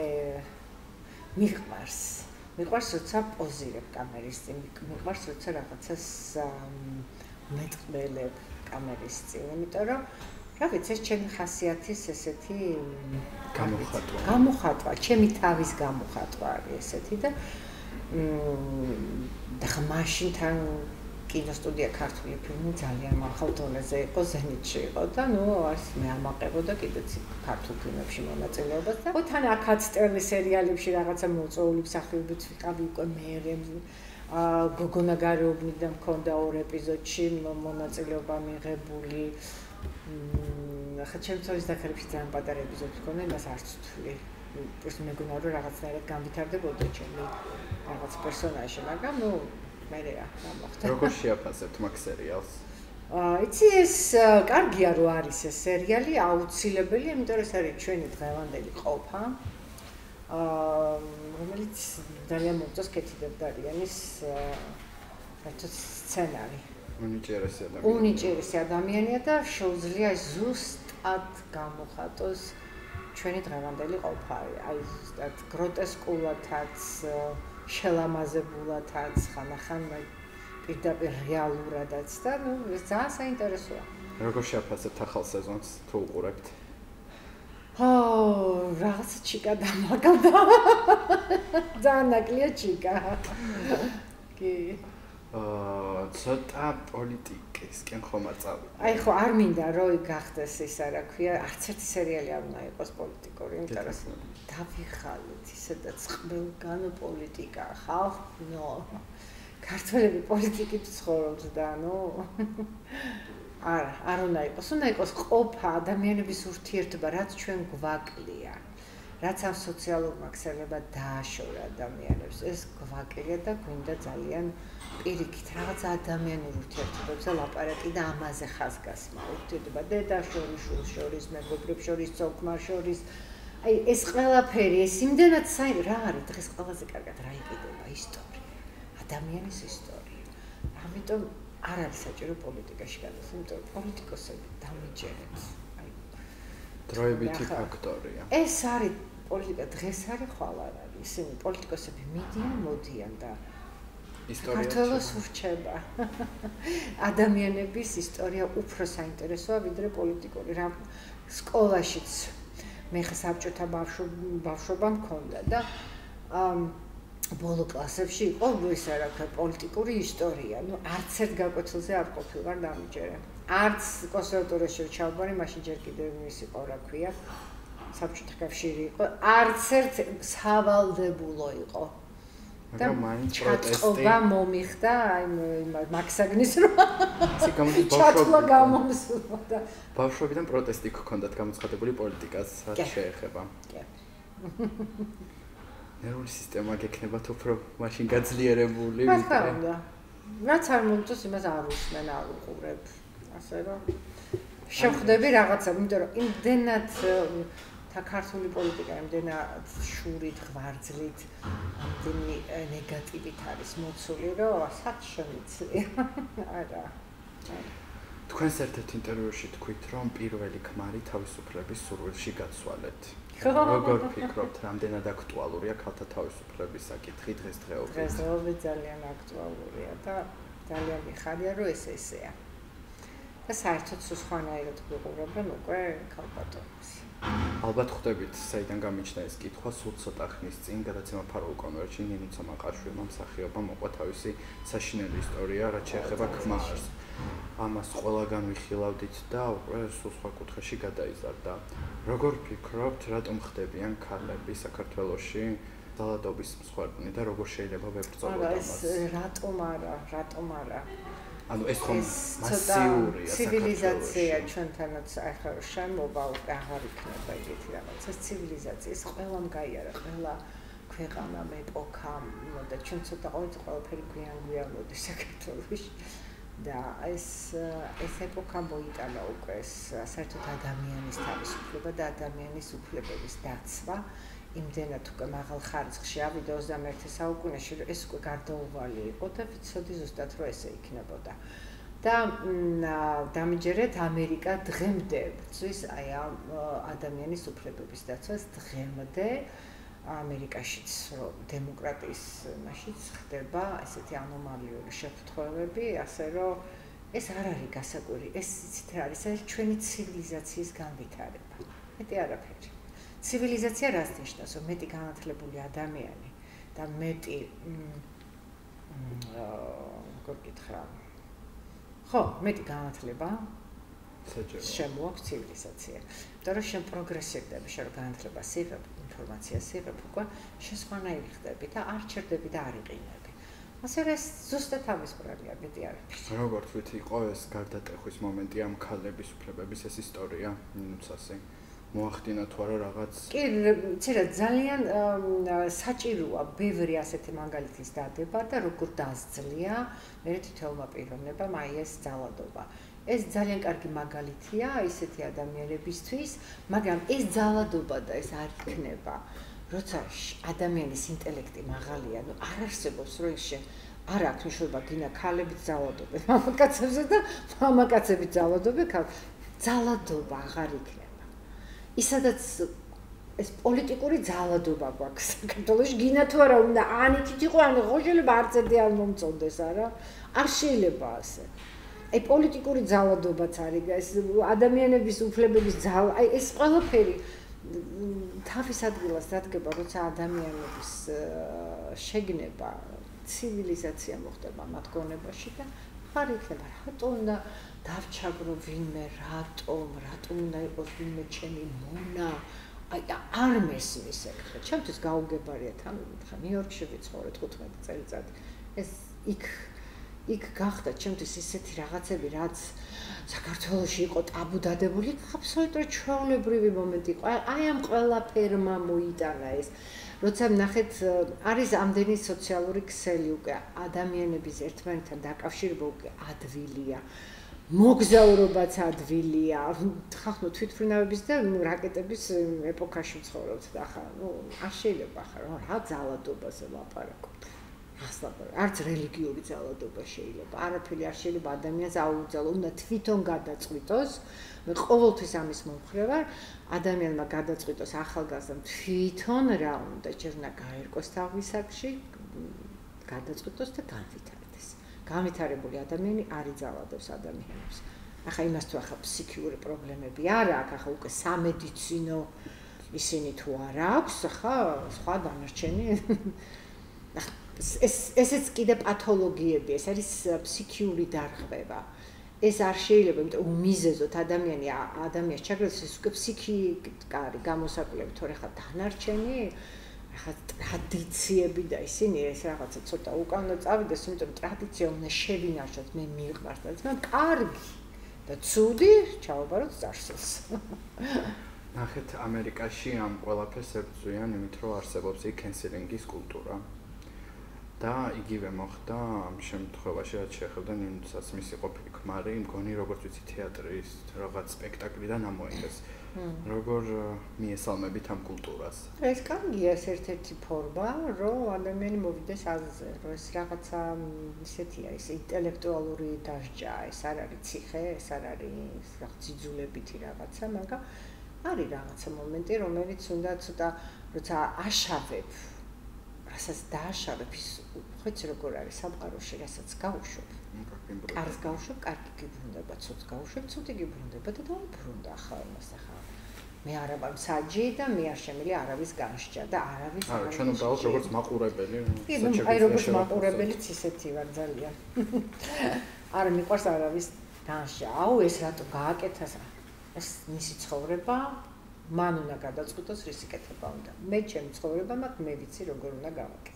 [SPEAKER 2] მიყვარს. მიყვარს როცა პოზირებ კამერის წინ, მიყვარს როცა რაღაცას მეტყველებ კამერის წინ, იმიტომ რომ რა ვიცი, ეს ჩემი ხასიათის ესეთი
[SPEAKER 1] გამოხატვა.
[SPEAKER 2] გამოხატვა, ჩემი თავის გამოხატვა არის ესეთი და და მაშინ თან კინოსტუდია ქართული ფილმი ძალიან მაღალ დონეზე იყო, ზენიტში იყო და ნუ არც მე ამაყებოდა კიდეც ქართულ ფილმებში მონაწილეობას და თან აქაც ტელესერიალებში რაღაცა მოწვეული მსახიობიც ვიყავი უკვე მერე გოგონა გარეუბნიდან მქონდა ორ ეპიზოდში მონაწილეობა მიღებული. ახლა ჩემს თორის დაქარებში ძალიან პატარა ეპიზოდი მქონდა, იმას არც ვთვლი. просто მეგონა რომ რაღაცნაირად განვითარდებოდა ჩემი რაღაც პერსონაჟი, მაგრამ ნუ მერეა გამოხდა.
[SPEAKER 1] როგორ შეაფასებთ მაგ სერიალს?
[SPEAKER 2] აა, იცი ეს კარგია რომ არის ეს სერიალი, აუცილებელია, იმიტომ რომ ეს არის ჩვენი დღევანდელი ყოფა. აა, რომელიც ძალიან მომწონს კეთი დევდარიანის საერთოდ სცენარი.
[SPEAKER 1] უნიჭიერესი ადამიანი.
[SPEAKER 2] უნიჭიერესი ადამიანია და შეუძლია ზუსტად გამოხატოს ჩვენი დღევანდელი ყოფა. აი ზუსტად გროტესკულადაც შელამაზებულადაც, ხანახან პირდაპირ რეალურადაც და ნუ ეს ძალიან საინტერესოა.
[SPEAKER 1] როგორ შეაფასებთ ახალ სეზონს თუ უყურებთ?
[SPEAKER 2] ო, რაღაცა ჩიკა დამაგდა. ძალიან ნაკლია ჩიკა. კი.
[SPEAKER 1] აა, ცოტა პოლიტიკ პანკისკენ ხომ არ წავიდა.
[SPEAKER 2] აი ხო არ მინდა რომ გახდეს ისა რა ქვია, არც ერთი სერიალი არ უნდა იყოს პოლიტიკური, იმიტომ რომ დავიხალეთ ისედაც ყველგან პოლიტიკა, ხალხი ნო. ქართველები პოლიტიკით ცხოვრობს და ნუ არა, არ უნდა იყოს, უნდა იყოს ყოფა ადამიანების ურთიერთობა, რაც ჩვენ გვაკლია. რაც ამ სოციალურმა ქსელებმა დააშორა ადამიანებს, ეს გვაკლია და გვინდა ძალიან პირიქით რაღაც ადამიანურ ურთიერთობებზე ლაპარაკი და ამაზე ხაზგასმა, ურთიერთობა დედა-შორის, შვილ-შორის, მეგობრებს შორის, ცოლ-ქმარ შორის. აი ეს ყველაფერი, ეს იმდენად საინტერესო რა არის დღეს ყველაზე კარგად რა იყიდება ისტორია, ადამიანის ისტორია. ამიტომ არ არის საჭირო პოლიტიკაში გადასვლა, იმიტომ რომ პოლიტიკოსები დამიჯერეთ.
[SPEAKER 1] დროებითი ფაქტორია.
[SPEAKER 2] ეს არის პოლიტიკა დღეს არის ხვალ არ არის. ისინი პოლიტიკოსები მიდიან, მოდიან და საქართველოს ურჩება. ადამიანების ისტორია უფრო საინტერესოა ვიდრე პოლიტიკური. რა სკოლაშიც მე ხა საბჭოთა ბავშვობა მქონდა და ბოლო კლასებში იყო ისა რა ქვია პოლიტიკური ისტორია. ნუ არც ერთ გაკვეთილზე არ ყოფილვარ დამიჯერე. არც კონსერვატორიაში ჩავბარე, მაშინ ჯერ კიდევ ის იყო რა ქვია, საბჭოთა კავშირი იყო, არც ერთ სავალდებულო იყო. და ჩაწყობა მომიხდა, აი მაქსაგნის რო ჩათვლა გამომსულო და
[SPEAKER 1] ბავშვობიდან პროტესტი გქონდათ გამოცხადებული პოლიტიკას, რაც შეეხება.
[SPEAKER 2] კი.
[SPEAKER 1] ნერვული სისტემა გექნებათ უფრო მაშინ გაძლიერებული,
[SPEAKER 2] ვიდრე. რა თქმა უნდა. რაც არ მომწონს, იმას არ უსმენ, არ უყურებ. ასე რომ შევხვდები რაღაცა, იმიტომ რომ იმდენად და ქართული პოლიტიკა იმდენად შურით, ღვარძლით, იმდენი ნეგატივით არის მოცული, რომ სად შემიძლია. არა.
[SPEAKER 1] თქვენს ერთ-ერთ ინტერვიუში თქვით, რომ პირველი ქმარი თავისუფლების სურვილში გაცვალეთ. როგორ ფიქრობთ, რამდენად აქტუალურია ქალთა თავისუფლების საკითხი დღესდღეობით?
[SPEAKER 2] დღესდღეობით ძალიან აქტუალურია და ძალიან მიხარია, რომ ეს ესეა. და საერთოდ სხვანაირად გვიყურებენ უკვე ქალბატონებს.
[SPEAKER 1] ალბათ ხვდებით, საიდან გამიჩნდა ეს კითხვა, სულ ცოტა ხნის წინ გადაცემა ფარულ კონვერტში ნინიცა მაყაშვილმა მსახიობამ მოყვა თავისი საშინელი ისტორია, რაც შეეხება ქმარს. ამას ყველგან ვიხილავდით და უკვე სულ სხვა კუთხეში გადაიზარდა. როგორ ფიქრობთ, რატომ ხდებიან ქალები საქართველოში ძალადობის მსხვერპლნი და როგორ შეიძლება ვებრძოლოთ ამას?
[SPEAKER 2] ეს რატომ არა, რატომ არა?
[SPEAKER 1] ანუ ეს ხომ მასიურია
[SPEAKER 2] ცივილიზაცია ჩვენთანაც ახლა შემოვა უკვე აღარ იქნება ეგეთი რაღაც. ეს ცივილიზაცია, ეს ყველამ გაიარა, ყველა ქვეყანამ, ეპოქამ და ჩვენ ცოტა ყოველთვის ყველაფერი გვიან-გვიან მოდის საქართველოში. და ეს ეს ეპოქა მოიტანა უკვე ეს საერთოდ ადამიანის თავისუფლება და ადამიანის უფლებების დაცვა იმდენად უკვე მაღალ ხარისხში ავიდა ოცდამეერთე საუკუნეში, რომ ეს უკვე გარდაუვალი იყო და ვიცოდი ზუსტად რომ ესე იქნებოდა. და დამიჯერეთ ამერიკა დღემდე წვის აი ამ ადამიანის უფლებების დაცვას დღემდე ამერიკაშიც რომ დემოკრატიის მაშიც ხდება ესეთი ანომალიური შეფრთხილები, ასე რომ ეს არ არის გასაკვირი, ეს იცით რა არის, ეს ჩვენი ცივილიზაციის განვითარება. მეტი არაფერი. ცივილიზაცია რას ნიშნავს, რომ მეტი განათლებული ადამიანი და მეტი როგორ გითხრა, ხო, მეტი განათლება შემოაქვს ცივილიზაცია. და რომ შენ პროგრესირდები, შენ განათლებას იღებ, ინფორმაციას იღებ, უკვე შესაძლებელი ხდები და არ ჩერდები და არ იყინები. ასე რომ ეს ზუსტად ამის პრობლემაა, მეტი არაფერი.
[SPEAKER 1] როგორ თვით იყო ეს გარდატეხვის მომენტი ამ ქალების უფლებების ეს ისტორია ნუცასი? მოახდინა თუ არა რაღაც?
[SPEAKER 2] კი, ცირა ძალიან საჭიროა ბევრი ასეთი მაგალითის დადება და როგორ დაასძლია მე თითოეულმა პიროვნებამ აი ეს ძალადობა. ეს ძალიან კარგი მაგალითია ისეთი ადამიანებისთვის, მაგრამ ეს ძალადობა და ეს არ იქნება, როცა ადამიანის ინტელექტი მაღალია, ნუ არ არსებობს რომ ის არ აქვს მნიშვნელობა გინა ქალებით ძალადობენ მამაკაცებზე და მამაკაცებით ძალადობენ ქალებს. ძალადობა აღარ იქნება. ისედაც ეს პოლიტიკური ძალადობა გვაქვს საქართველოში, გინა თუ არა უნდა ანითით იყო, ან ხო შეიძლება არც ერთი არ მომწონდეს, არა? არ შეიძლება ასე. აი პოლიტიკური ძალადობაც არის, ეს ადამიანების უფლებების ძალა, აი ეს ყველაფერი თავის ადგილას დადგება, როცა ადამიანების შეგნება, ცივილიზაცია მოხდება მათ გონებაში და ხარ იქნება, რატო უნდა დავჩაგრო ვინმე, რატომ, რატომ უნდა იყოს ვინმე ჩემი მონა. აი არ მესმის ეგრე. ჩემთვის გაუგებარია თან მითხრა, ნიუ-იორკში ვიცხოვრე თხუთმეტი წელიწადი. ეს იქ იქ გახდა ჩემთვის ისეთი რაღაცები, რაც საქართველოში იყო ტაბუ დადებული, აბსოლუტურად ჩვეულებრივი მომენტი იყო. აი ამ ყველაფერმა მოიტანა ეს. როცა ნახეთ, არის ამდენი სოციალური ქსელი უკვე, ადამიანების ერთმანეთთან დაკავშირება უკვე ადვილია. მოგზაურობაც ადვილია. ხახნო თვითმფრინავების და რაკეტების ეპოქაში ვცხოვრობთ და ხა, ნუ არ შეიძლება ხა რა ძალადობაზე ლაპარაკობ. არც რელიგიური ძალადობა შეიძლება. არაფერი არ შეიძლება ადამიანს აუძალო, უნდა თვითონ გადაწყვიტოს. მე ყოველთვის ამის მომხრე ვარ, ადამიანმა გადაწყვიტოს ახალგაზრდამ თვითონ რა უნდა, ჯერ უნდა გაერკვეს თავის საკში, გადაწყვიტოს და განვითარდეს. განვითარებული ადამიანი არ იძალადებს ადამიანებს. ახლა იმას თუ ახლა ფსიქიკური პრობლემები არ აქვს, ახლა უკვე სამედიცინო ისინი თუ არ აქვს, ახლა სხვა დანარჩენი ეს ესეც კიდე პათოლოგიები, ეს არის ფსიქიური დარღვევა. ეს არ შეიძლება, იმიტომ რომ უმიზეზოთ ადამიანი ადამიანს ჩაგროვოს ეს უკვე ფსიქიკარი გამოსაკვლევი, თორე ხა დანარჩენი ხა ტრადიციები და ისინი ეს რაღაცა ცოტა უკან უნდა წავიდეს, იმიტომ რომ ტრადიცია უნდა შევინარჩუნოთ, მე მიყვარს და ძმა კარგი და ცუდი ჩავაბაროთ წარსულს.
[SPEAKER 1] ნახეთ, ამერიკაში ამ ყველაფერს ებრძვიან, იმით რომ არსებობს კენსელინგის კულტურა. და იგივე მოხდა ამ შემთხვევაში, რაც შეეხებოდა ნინუცას, მისი ყოფილი ქმარი, მგონი როგორც ვიცი თეატრის რაღაც სპექტაკლიდან ამოიღეს. როგორ მიესალმებით ამ კულტურას?
[SPEAKER 2] ეს კარგია, ეს ერთ-ერთი ფორმა, რომ ადამიანი მოვიდეს აზრზე, რომ ეს რაღაცა ისეთია, ეს ინტელექტუალური დასჯა, ეს არ არის ციხე, ეს არ არის რაღაც იძულებითი რაღაცა, მაგრამ არის რაღაცა მომენტი, რომელიც უნდა ცოტა როცა აშავებ რასაც დააშავებ, ის ხოც როგორ არის სამყაროში, რასაც გავუშვებ. კარს გავუშვებ, კარგი გიბრუნდება, ცუდს გავუშვებ, ცუდი გიბრუნდება და დაუბრუნდა ახლა იმას ახლა. მე არა ვარ მსაჯი და მე არ შემიძლია არავის განსჯა და არავის არ.
[SPEAKER 1] არა, ჩვენ ვდავალთ როგორც მაყურებელი.
[SPEAKER 2] კი, აი როგორც მაყურებელიც ისეთი ვარ ძალიან. არა მიყვარს არავის განსჯა. აუ ეს რატო გააკეთა? ეს მისი ცხოვრება მან უნდა გადაწყვიტოს რის იკეთება უნდა. მე ჩემი ცხოვრება მაქვს, მე ვიცი როგორ უნდა გავაკეთო.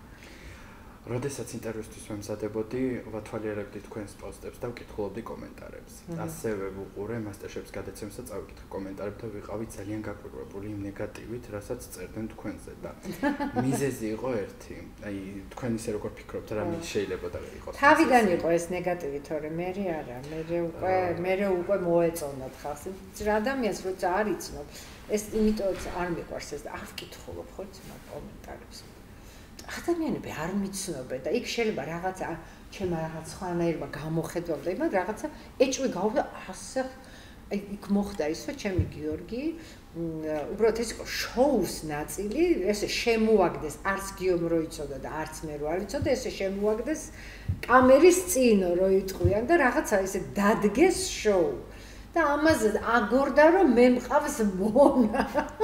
[SPEAKER 1] როდესაც ინტერვიუსთვის ვემზადებოდი, ვათვალიერებდი თქვენს პოსტებს და ვკითხულობდი კომენტარებს. ასევე ვუყურე მასტერშეფს გადაცემას და წავიკითხე კომენტარებს და ვიყავი ძალიან გაკვირვებული იმ ნეგატივით, რასაც წერდნენ თქვენზე და მიზეზი იყო ერთი. აი, თქვენ ისე როგორ ფიქრობთ, რა შეიძლება და იყოს?
[SPEAKER 2] თავიდან იყო ეს ნეგატივი, თორე მე არა, მე უკვე მე უკვე მოეწონათ ხალხს. ადამიანს როცა არ იცნობ, ეს იმიტომაც არ მიყვარს ეს და არ ვკითხულობ ხო იცი მაგ კომენტარებს. ადამიანები არ მიცნობენ და იქ შეიძლება რაღაცა ჩემმა რაღაც სხვანაირმა გამოხედვამ და იმად რაღაცა ეჭვი გავდა ასე იქ მოხდა ის რომ ჩემი გიორგი უბრალოდ ეს იყო შოუს ნაწილი ესე შემოაგდეს არც გიომ რო იცოდა და არც მე რო არ ვიცოდა ესე შემოაგდეს კამერის წინ რო იტყვიან და რაღაცა ესე დადგეს შოუ და ამაზე აგორდა რომ მე მყავს მონა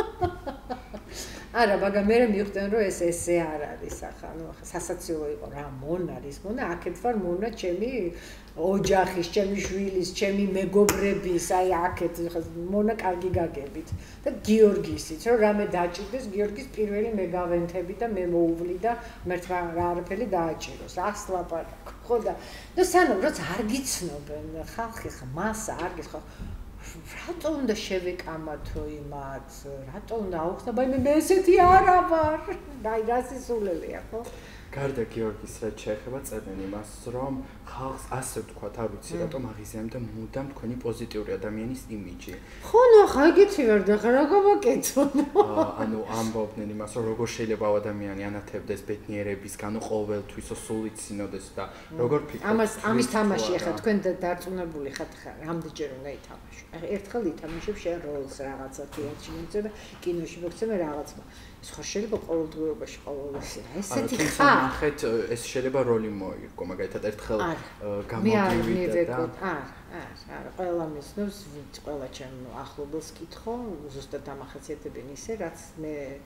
[SPEAKER 2] არა, მაგრამ მე მივხვდნენ რომ ეს ესე არ არის ახლა, ნუ ახლა სასაცილო იყო რა მონა არის, მონა აქეთ ვარ მონა ჩემი ოჯახის, ჩემი შვილის, ჩემი მეგობრების, აი აქეთ მონა კარგი გაგებით და გიორგისიც, რომ რამე დაჭირდეს, გიორგის პირველი მე გავენთები და მე მოუვლი და მერტმა რა არაფერი დააჭიროს, რას ლაპარაკო, ხო და და სანამ როცა არ გიცნობენ ხალხი ხა მასა არ გიხო რატო უნდა შევეკამათო იმათ, რატო უნდა აუხსნა, ბაი მე ესეთი არა ვარ. აი რას ისულელია, ხო?
[SPEAKER 1] გარდა გიორგის რაც შეეხება წერდნენ იმას, რომ ხალხს ასე ვთქვათ, არ ვიცი, რატომ აღიზიანებდა მუდამ თქვენი პოზიტიური ადამიანის იმიჯი.
[SPEAKER 2] ხო, ნუ ახლა ეგეთი ვარ და რა გავაკეთო?
[SPEAKER 1] ანუ ამბობდნენ იმას, რომ როგორ შეიძლება ადამიანი ანათებდეს ბედნიერებისგან, ყოველთვის სულ იცინოდეს და როგორ ფიქრობთ?
[SPEAKER 2] ამას ამის თამაში ახლა თქვენ დარწმუნებული ხართ ხარ, რამდენჯერ უნდა ითამაშო. ერთხელ ითამაშებ შენ როლს რაღაცა თეატრში მოცემ, კინოში მოცემ რაღაცა. ეს ხო შეიძლება ყოველდღიურობაში ყოველისი რა ესეთი ხარ.
[SPEAKER 1] ნახეთ, ეს შეიძლება როლი მოიგო, მაგალითად ერთხელ გამოდივიდა და
[SPEAKER 2] არ, არ, არ, ყველა მისნობს, ყველა ჩემ ახლობელს კითხო, ზუსტად დამახასიათებენ ისე, რაც მე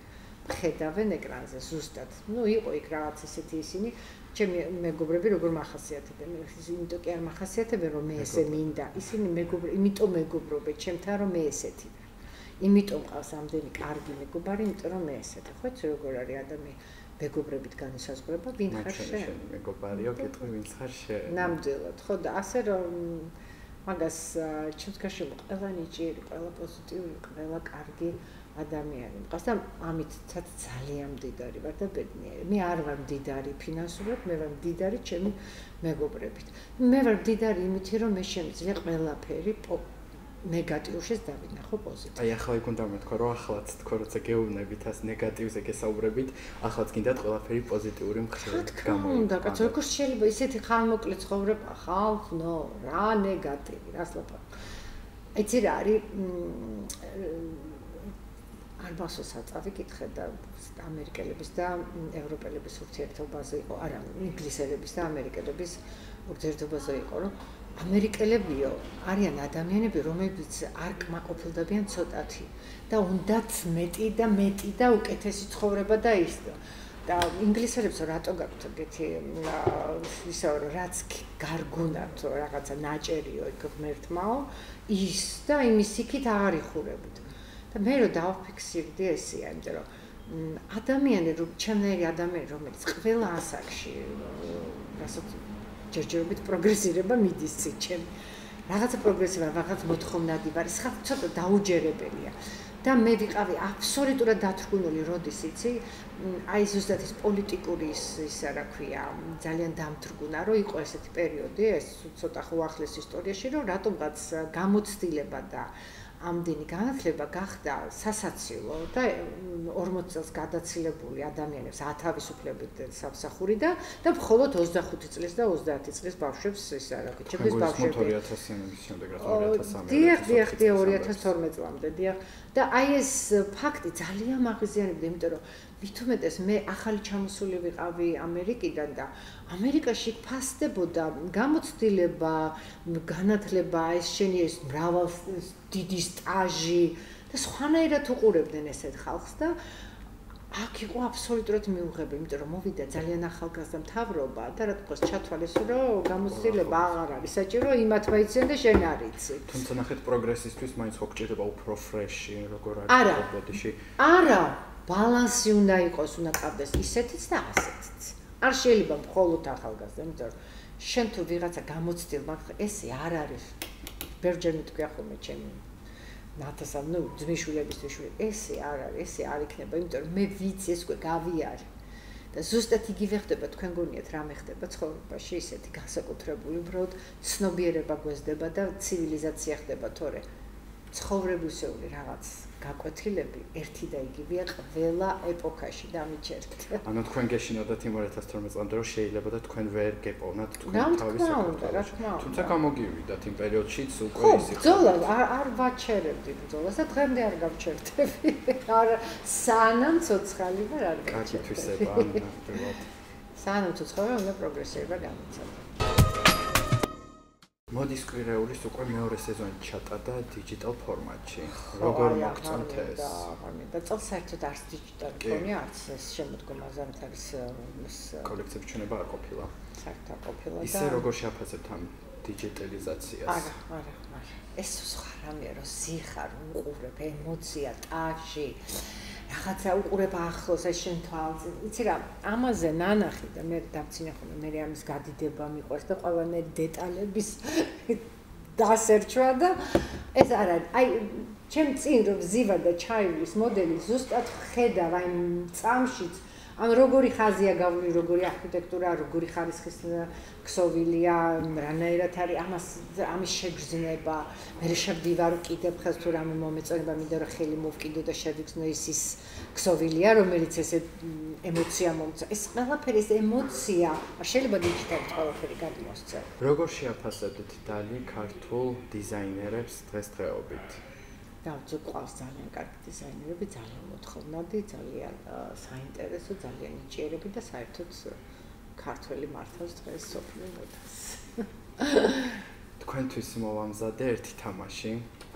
[SPEAKER 2] ხედავენ ეკრანზე ზუსტად. ნუ იყო იქ რაღაც ესეთი ისინი, ჩემი მეგობრები როგორ მახასიათებენ, იმიტომ კი არ მახასიათებენ რომ მე ესე მინდა. ისინი მეგობრები, იმიტომ მეგობრობენ ჩემთან რომ მე ესეთი ვარ. იმიტომ ყავს ამდენი კარგი მეგობარი, იმიტომ რომ მე ესეთი. ხო იცი როგორ არის ადამიანი მეგობრებით განისაზღვრება, ვინ ხარ შენ?
[SPEAKER 1] მეგობარიო, კითხე ვინ ხარ შენ?
[SPEAKER 2] ნამდვილად, ხო და ასე რომ მაგას ჩემს გარშემო ყველა ნიჭიერი, ყველა პოზიტიური, ყველა კარგი ადამიანი მყავს და ამითაც ძალიან მდიდარი ვარ და ბედნიერი. მე არ ვარ მდიდარი ფინანსურად, მე ვარ მდიდარი ჩემი მეგობრებით. მე ვარ მდიდარი იმით, რომ მე შემიძლია ყველაფერი ნეგატიურშეს დავინახო პოზიტივს.
[SPEAKER 1] აი ახლა იქ უნდა მეთქვა, რომ ახლაც თქო, როცა გეუბნებით ას ნეგატივზე გესაუბრებით, ახლაც გინდათ ყველაფერი პოზიტიური მხრით გამოიყენო.
[SPEAKER 2] უნდა, კაცო, როგორ შეიძლება ისეთი ხალმოკლე ცხოვრება ხალხ, ნო, რა ნეგატივი, რას ლაპარაკობ. იცი რა არის არბასო საწავი კითხე და ამერიკელების და ევროპელების ურთიერთობაზე იყო, არა, ინგლისელების და ამერიკელების ურთიერთობაზე იყო, რომ ამერიკელებიო არიან ადამიანები, რომლებიც არ კმაყოფილდებიან ცოტათი და უნდათ მეტი და მეტი და უკეთესი ცხოვრება და ის და ინგლისელებს რატო გაქვთ ეგეთი ისე რომ რაც გარგუნათ რაღაცა ნაჭერიო იქ ღმერთმაო ის და იმის იქით აღარ იხურებით. და მე რო დავფიქსირდი ესეა, იმიტომ რომ ადამიანი რომ ჩემნაირი ადამიანი რომელიც ყველა ასაკში რასაც ჯერჯერობით პროგრესირება მიდის ცი რაღაცა პროგრესირება, რაღაც მოთხოვნადი ვარ, ეს ხალხი ცოტა დაუჯერებელია. და მე ვიყავი აბსოლუტურად დათრგუნული, როდის იცი, აი ზუსტად ის პოლიტიკური ის რა ქვია, ძალიან დამთრგუნა, რომ იყო ესეთი პერიოდი, ეს ცოტა უახლეს ისტორიაში, რომ რატომღაც გამოცდილება და ამდენი განათლება გახდა სასაცილო და ორმოც წელს გადაცილებული ადამიანებს ათავისუფლებით სამსახური და და მხოლოდ ოცდახუთი წლის და ოცდაათი წლის ბავშვებს ის რა ქვია, ჩემთვის ბავშვები
[SPEAKER 1] ორი ათასიანების შემდეგ რაც ორი ათას სამი
[SPEAKER 2] დიახ, დიახ, დიახ, ორი ათას თორმეტ წლამდე, დიახ. და აი ეს ფაქტი ძალიან მაღიზიანებდა, იმიტომ რომ მით უმეტეს მე ახალი ჩამოსული ვიყავი ამერიკიდან და ამერიკაში ფასდებოდა გამოცდილება, განათლება, ეს შენი ეს მრავალ დიდი სტაჟი და სხვანაირად უყურებდნენ ესეთ ხალხს და აქ იყო აბსოლუტურად მიუღებელი, იმიტომ რომ მოვიდა ძალიან ახალგაზრდა მთავრობა და რა თქოს ჩათვალეს, რომ გამოცდილება აღარ არის საჭირო, იმათ ვაიციან და შენ არ იცი.
[SPEAKER 1] თუმცა ნახეთ პროგრესისთვის მაინც ხო გჭირდება უფრო ფრეში, როგორ
[SPEAKER 2] არის
[SPEAKER 1] ბოდიში.
[SPEAKER 2] არა, ბალანსი უნდა იყოს, უნდა ყავდეს ისეთიც და ასეთიც. არ შეიძლება მხოლოდ ახალგაზრდა, იმიტომ რომ შენ თუ ვიღაცა გამოცდილ, მაგრამ ესე არ არის. ბევრჯერ მითქვია ხოლმე ჩემი ნათასა, ნუ ძმისშვილებისთვის შვილი, ესე არ არის, ესე არ იქნება, იმიტომ რომ მე ვიცი ეს უკვე გავიარე. და ზუსტად იგივე ხდება, თქვენ გონიათ რამე ხდება ცხოვრებაში, ისეთი განსაკუთრებული, უბრალოდ ცნობიერება გვესდება და ცივილიზაცია ხდება, თორე ცხოვრებისეული რაღაც გაკვეთილები ერთი და იგივეა ყველა ეპოქაში დამიჩერეთ.
[SPEAKER 1] ანუ თქვენ გეშინოდათ იმ ორი ათას თორმეტ წლამდე რომ შეიძლება და თქვენ ვერ გეპოვნათ თქვენ თავის
[SPEAKER 2] საკუთრებას.
[SPEAKER 1] თუმცა გამოგივიდათ იმ პერიოდშიც უკვე
[SPEAKER 2] ის იყო. ხო, ბრძოლა არ არ ვაჩერებდი ბრძოლას და დღემდე არ გავჩერდები. არ სანამ ცოცხალი ვარ არ გავჩერდები.
[SPEAKER 1] კაცი თვისება ნამდვილად.
[SPEAKER 2] სანამ ცოცხალი უნდა პროგრესირება გამიცადა.
[SPEAKER 1] მოდის კვირეულის უკვე მეორე სეზონი ჩატარდა დიჯიტალ ფორმატში. როგორ მოგწონთ ეს?
[SPEAKER 2] და წელს საერთოდ არც დიჯიტალი ფორმი არც ეს შემოდგომაზე არ არის ეს
[SPEAKER 1] კოლექციების ჩვენება არ ყოფილა.
[SPEAKER 2] საერთოდ არ ყოფილა და
[SPEAKER 1] ისე როგორ შეაფასებთ ამ დიჯიტალიზაციას?
[SPEAKER 2] არა, არა, არა. ეს სხვა რამეა, რომ სიხარ, უყურებ, ემოცია, ტაჟი. რაღაცა უყურება ახლოს ეს შენ თვალზე. იცი რა, ამაზე ნანახი და მე დავცინა ხოლმე, მე ამის გადიდება მიყვარს და ყველანაირი დეტალების დასერჩვა და ეს არ არის. აი, ჩემ წინ რომ ვზივა და ჩაივლის მოდელი ზუსტად ხედავ აი წამშიც, ან როგორი ხაზია გავლი, როგორი არქიტექტურა, როგორი ხარისხის ქსოვილია, რანაირად არის ამას ამის შეგრძნება. მე შევდივარ კიდევ ხეს თუ რამე მომეწონება, მინდა რომ ხელი მოვკიდო და შევიგრძნო ის ის ქსოვილია, რომელიც ესე ემოცია მომცა. ეს ყველაფერი ეს ემოცია, შეიძლება დიჯიტალით ყველაფერი გადმოსცე.
[SPEAKER 1] როგორ შეაფასებთ დალი ქართულ დიზაინერებს დღესდღეობით?
[SPEAKER 2] დავწუ ყავს ძალიან კარგი დიზაინერები, ძალიან მოთხოვნადი, ძალიან საინტერესო, ძალიან ნიჭიერები და საერთოდ ქართველი მართავს დღეს სოფლიო მოდას.
[SPEAKER 1] თქვენთვის მოვამზადე ერთი თამაში.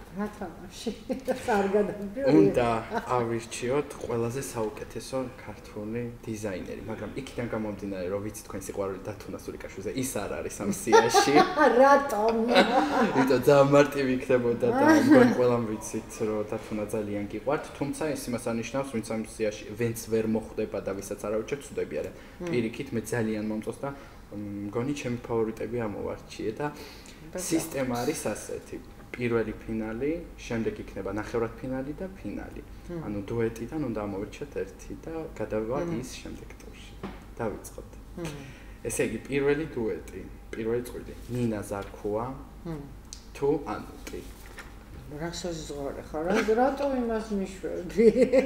[SPEAKER 2] რა თამაში კარგადაბიო
[SPEAKER 1] უნდა ავირჩიოთ ყველაზე საუკეთესო ქართველი დიზაინერი, მაგრამ იქიდან გამომდინარე, რომ ვიცი თქვენ სიყვარული დათუნა სულიკაშვილზე ის არ არის ამ სიაში.
[SPEAKER 2] რატომ?
[SPEAKER 1] იმიტომ ძალიან მარტივი იქნებოდა და მგონი ყველამ ვიცით, რომ დათუნა ძალიან გიყვართ, თუმცა ეს იმას ანიშნავს, ვინც ამ სიაში ვენც ვერ მოხვდება და ვისაც არ ავირჩევ, ცუდები არიან. პირიქით მე ძალიან მომწონს და მგონი ჩემი ფავორიტები ამოვარჩიე და სისტემა არის ასეთი. პირველი ფინალი, შემდეგ იქნება ნახევრად ფინალი და ფინალი. ანუ დუეტიდან უნდა ამოვირჩიოთ ერთი და გადავა ის შემდეგ ტურში. დავიწყოთ. ესე იგი, პირველი დუეტი, პირველი წყვილი. ნინა ზარქუა თუ ანუკი.
[SPEAKER 2] რა საზღვრე ხარ? რატო იმას მიშვები?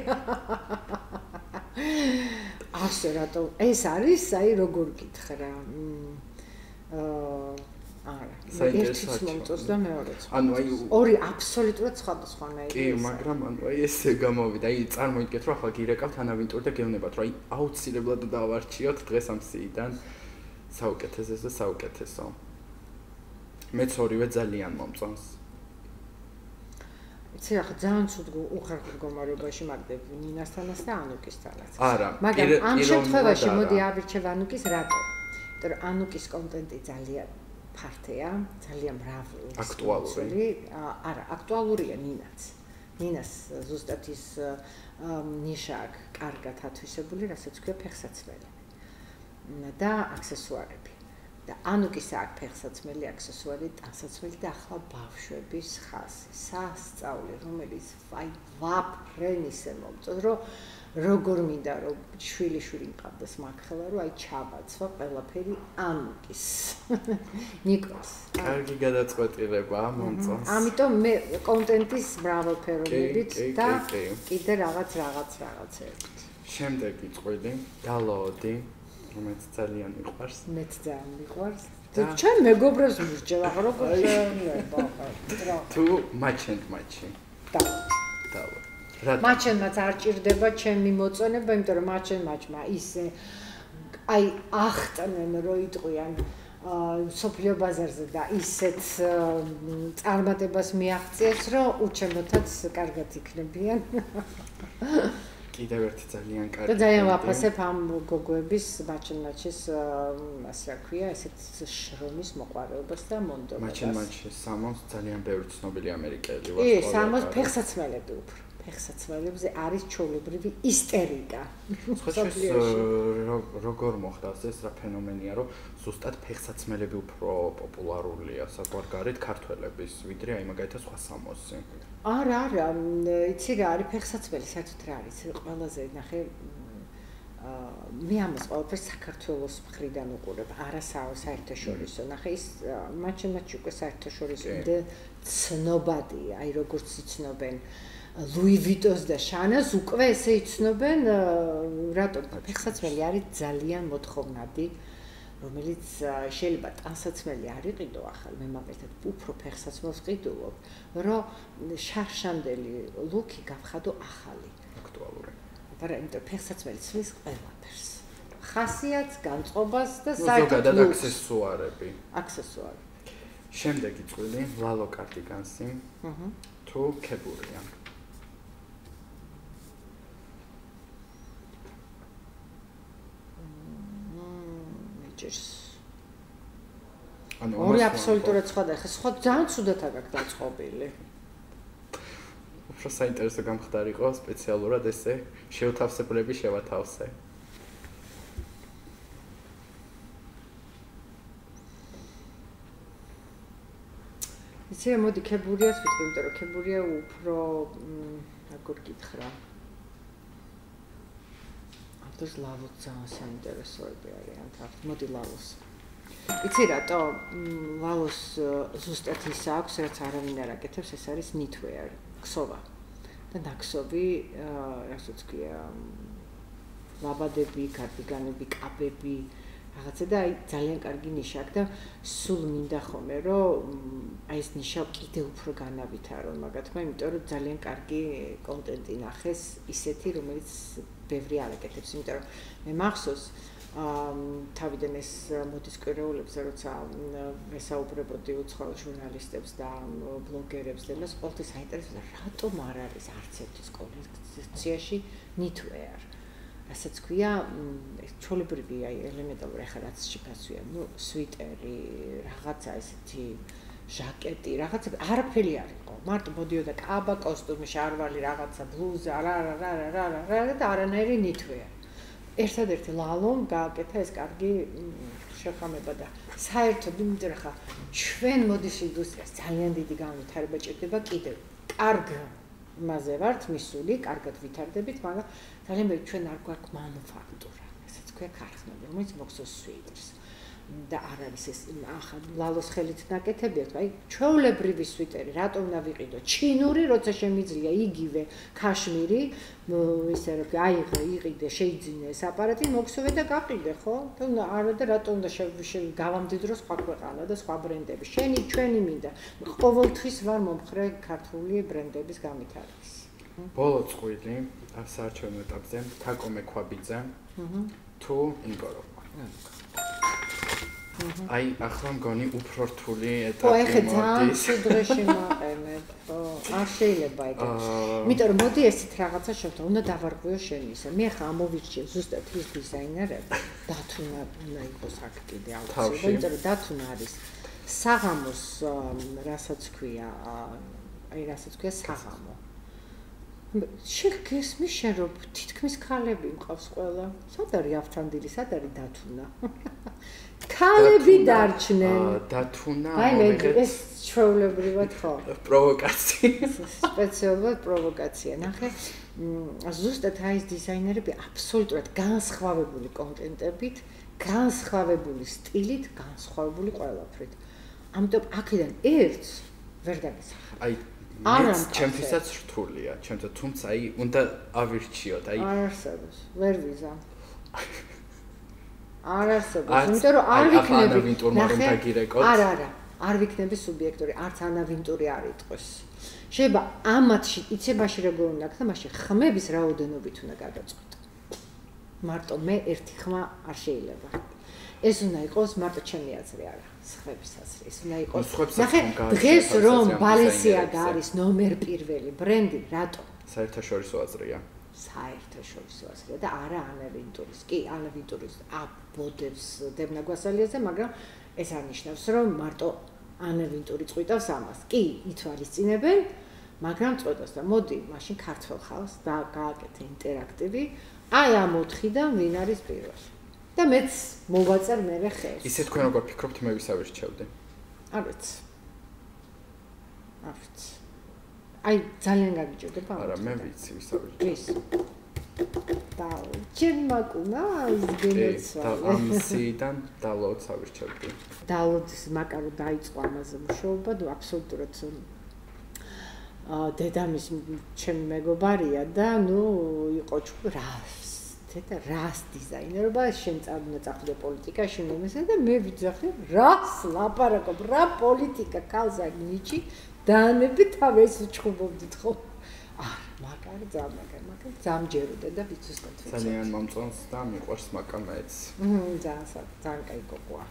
[SPEAKER 2] ასე რატო? ეს არის, აი, როგორ გითხრა? აა არა, ერთიც მომწონს და მეორეც.
[SPEAKER 1] ანუ აი
[SPEAKER 2] ორი აბსოლუტურად სხვადასხვანაირი.
[SPEAKER 1] კი, მაგრამ ანუ აი ესე გამოვიდა. აი წარმოიდგეთ, რომ ახლა გირეკავთ ანავინ ტური და გეუბნებათ, რომ აი აუცილებლად დავარჩიოთ დღეს ამ სიიდან საუკეთესო და საუკეთესო. მეც ორივე ძალიან მომწონს.
[SPEAKER 2] იცი რა, ძალიან ცუდ უხერხო მდგომარეობაში მაგდებ ნინასთანაც და ანუკისთანაც.
[SPEAKER 1] არა,
[SPEAKER 2] მაგრამ ამ შემთხვევაში მოდი ავირჩევ ანუკის, რატო? იმიტომ რომ ანუკის კონტენტი ძალიან ფართეა, ძალიან მრავალი.
[SPEAKER 1] აქტუალური.
[SPEAKER 2] არა, აქტუალურია ნინაც. ნინას ზუსტად ის ნიშა აქვს კარგად ათვისებული, რასაც ქვია ფეხსაცმელი. და აქსესუარები. და ანუკის აქვს ფეხსაცმელი, აქსესუარი, ტანსაცმელი და ახლა ბავშვების ხაზი. სასწაული, რომელიც აი ვაფრენ ისე მომწონს, რომ როგორ მინდა რომ შვილი-შვილი მყავდეს მაგხელა, რომ აი ჩაბაცვა ყველაფერი ანუკის. ნიკოს.
[SPEAKER 1] კარგი გადაწყვეტილება მომწონს.
[SPEAKER 2] ამიტომ მე კონტენტის მრავალფეროვნებით და კიდე რაღაც რაღაც რაღაცებით.
[SPEAKER 1] შემდეგი წყვილი, დალოდი, რომელიც ძალიან მიყვარს.
[SPEAKER 2] მეც ძალიან მიყვარს. ჩვენ მეგობრებს მურჭევ, ახლა როგორ შეიძლება ახლა.
[SPEAKER 1] თუ მაჩენ მაჩი.
[SPEAKER 2] დალოდი.
[SPEAKER 1] დალოდი.
[SPEAKER 2] მაჩენმაც არ ჭირდება ჩემი მოწონება, იმიტომ რომ მაჩენ მაჩმა ისე აი ახტნენ რომ იტყვიან სოფლიო ბაზარზე და ისეთ წარმატებას მიაღწიეს, რომ უჩემოთაც კარგად იქნებიან.
[SPEAKER 1] კიდევ ერთი ძალიან კარგი.
[SPEAKER 2] და ძალიან ვაფასებ ამ გოგოების მაჩენ მაჩის ასე რა ქვია, ესეთ შრომის მოყვარეობას და მონდომებას.
[SPEAKER 1] მაჩენ მაჩი სამოს ძალიან ბევრი ცნობილი ამერიკელი
[SPEAKER 2] ვარ. კი, სამოს ფეხსაცმელები უფრო. ფეხსაცმელებზე არის ჩვეულებრივი ისტერიკა.
[SPEAKER 1] როგორ მოხდა ეს რა ფენომენია, რომ ზუსტად ფეხსაცმელები უფრო პოპულარულია საზღვარგარეთ ქართველების, ვიდრე აი მაგალითად სხვა სამოსი.
[SPEAKER 2] არა, არა, იცი რა არის ფეხსაცმელი, საერთოდ რა არის, ყველაზე ნახე მე ამას ყველაფერს საქართველოს მხრიდან უყურებ, არა საერთაშორისო. ნახე ის მაჩენ-მაჩი უკვე საერთაშორისო ცნობადია, აი როგორც იცნობენ ლუი ვიტოს და შანას უკვე ესე იცნობენ, რატომ ფეხსაცმელი არის ძალიან მოთხოვნადი, რომელიც შეიძლება ტანსაცმელი არ იყიდო ახალ, მე მაგალითად უფრო ფეხსაცმელს ყიდულობ, რომ შარშანდელი ლუკი გავხადო ახალი.
[SPEAKER 1] აქტუალური.
[SPEAKER 2] არა, იმიტომ ფეხსაცმელი ცვლის ყველაფერს. ხასიათს, განწყობას და
[SPEAKER 1] საერთოდ ზოგადად აქსესუარები.
[SPEAKER 2] აქსესუარი.
[SPEAKER 1] შემდეგი წვილი, ვალო კარდიგანსი. აჰა. თუ ქებურია.
[SPEAKER 2] ორი აბსოლუტურად სხვა და ხა სხვა ძალიან ცუდად აქვს დაწყობილი.
[SPEAKER 1] უფრო საინტერესო გამხდარიყო სპეციალურად ესე შევთავსებლები შევათავსე. იცი
[SPEAKER 2] მოდი ქებურიას ვიტყვი, იმიტომ რომ ქებურია უფრო როგორ გითხრა. ამიტომ ლავოც ძალიან საინტერესოები არიან თავს. მოდი ლავოს. იცი რატო ლავოს ზუსტად ის აქვს, რაც არავინ არ აკეთებს, ეს არის knitwear, ქსოვა. და ნაქსოვი, რასაც ქვია, ლაბადები, კარდიგანები, კაბები, რაღაცა და აი ძალიან კარგი ნიშა აქვს და სულ მინდა ხოლმე, რომ აი ეს ნიშა კიდე უფრო განავითარონ მაგათმა, იმიტომ რომ ძალიან კარგი კონტენტი ნახეს, ისეთი, რომელიც ბევრი არ აკეთებს, იმიტომ რომ მე მახსოვს თავიდან ეს მოდის კვირეულებზე, როცა ვესაუბრებოდი უცხოელ ჟურნალისტებს და ბლოგერებს და მას ყოველთვის საინტერესოა, რატომ არ არის არც ერთის კოლექციაში knitwear. რასაც ქვია, ჩვეულებრივი აი ელემენტარული ახლა რაც შეფასვია, ნუ სვიტერი, რაღაცა ესეთი ჟაკეტი, რაღაცა არაფერი არ იყო. მარტო მოდიოდა კაბა, კოსტუმი, შარვალი, რაღაცა ბლუზა, რა რა რა რა რა რა და არანაირი knitwear. ერთადერთი ლალომ გააკეთა ეს კარგი შეხამება და საერთოდ იმიტომ რომ ხა ჩვენ მოდის ინდუსტრიას ძალიან დიდი განვითარება ჭირდება კიდევ კარგ იმაზე ვართ მისული, კარგად ვითარდებით, მაგრამ ძალიან ბევრი ჩვენ არ გვაქვს მანუფაქტურა, ესეც ქვია ქარხნები, რომელიც მოხსოვს სვიტერს და არ არის ეს ახლა ლალოს ხელით ნაკეთები, აი ჩვეულებრივი სვიტერი, რატომ უნდა ვიყიდო? ჩინური, როცა შემიძლია იგივე ქაშმირი, ისე რომ აიღე, იყიდე, შეიძინე ეს აპარატი, მოქსოვე და გაყიდე, ხო? და არა და რატომ უნდა გავამდიდრო სხვა ქვეყანა და სხვა ბრენდები. შენი, ჩვენი მინდა. ყოველთვის ვარ მომხრე ქართული ბრენდების განვითარების.
[SPEAKER 1] ბოლო წყვილი, საარჩევნო ეტაპზე, თაკო მექვაბიძე, თუ ინგორობა. აი, ახლა მგონი უფრო რთული ეტაპი მოდის.
[SPEAKER 2] ხო, ეხლა ძალიან დღეში მაყენებ. ხო, არ შეიძლება ეგ. იმიტომ რომ მოდი ესეთ რაღაცა შევთო, უნდა დავარღვიო შენ ისე. მე ახლა ამოვირჩიე ზუსტად ის დიზაინერები, დათუნა უნდა იყოს აქტივი აუცილებლად, იმიტომ რომ დათუნა არის საღამოს, რასაც ქვია, აი რასაც ქვია საღამო. შეგესმის შენ რომ თითქმის ქალები მყავს ყველა. სად არის ავთანდილი, სად არის დათუნა? ქალები დარჩნენ.
[SPEAKER 1] დათუნა
[SPEAKER 2] აი ეს ჩვეულებრივად ხო.
[SPEAKER 1] პროვოკაცია.
[SPEAKER 2] სპეციალურად პროვოკაცია. ნახე, ზუსტად აი ეს დიზაინერები აბსოლუტურად განსხვავებული კონტენტებით, განსხვავებული სტილით, განსხვავებული ყველაფრით. ამიტომ აქედან ერთს ვერ დაგესახებ.
[SPEAKER 1] აი არა, ჩემთვისაც რთულია, ჩემთვის, თუმცა აი უნდა ავირჩიოთ, აი
[SPEAKER 2] არ არსებობს, ვერ ვიზა. არ არსებობს, იმიტომ რომ არ ვიქნები,
[SPEAKER 1] ნახე,
[SPEAKER 2] არა, არა, არ ვიქნები სუბიექტური, არც ანავინტური არ იტყვის. შეიძლება ამათში, იცებაში როგორ უნდა გქნა, მაშინ ხმების რაოდენობით უნდა გადაწყვეტო. მარტო მე ერთი ხმა არ შეიძლება. ეს უნდა იყოს მარტო ჩემი აზრი არა, სხვების აზრი. ეს უნდა იყოს. ნახე, დღეს რომ ბალენსიაგა არის ნომერ პირველი ბრენდი, რატო?
[SPEAKER 1] საერთაშორისო აზრია.
[SPEAKER 2] საერთაშორისო აზრია და არა ანავინტურის. კი, ანავინტურის აბოდებს დებნა გვასალიაზე, მაგრამ ეს არნიშნავს, რომ მარტო ანავინტური წვიტავს ამას. კი, ითვალისწინებენ, მაგრამ წვეტას და მოდი, მაშინ ქართველ ხალხს და გააკეთე ინტერაქტივი. აი ამ ოთხიდან ვინ არის პირველი? და მეც მოვაწერ მერე ხელს.
[SPEAKER 1] ისე თქვენ როგორ ფიქრობთ, მე ვის ავირჩევდი?
[SPEAKER 2] არ ვიცი. არ ვიცი. აი ძალიან გაგიჭირდება.
[SPEAKER 1] არა, მე ვიცი ვის ავირჩევდი.
[SPEAKER 2] ვის? და ჩემ მაკუნა ის გენეცვალე.
[SPEAKER 1] და ამისიდან დალოც ავირჩევდი.
[SPEAKER 2] დალოც მაკარო დაიწყო ამაზე მუშაობა და აბსოლუტურად აა დედამის ჩემი მეგობარია და ნუ იყო რა და რას დიზაინერობა შენ წავიდა წახვიდე პოლიტიკაში მომესა და მე ვიძახე რას ლაპარაკობ რა პოლიტიკა კალზა ნიჩი დაანები თავის უჩხუბობდით ხო აა მაგარი ძამაგარი მაგარი ძამჯეროდა და ვიცუსტად ვიცი
[SPEAKER 1] ძალიან მომწონს და მიყვარს მაკამეც
[SPEAKER 2] მმ ძალიან ძალიან კაი გოგოა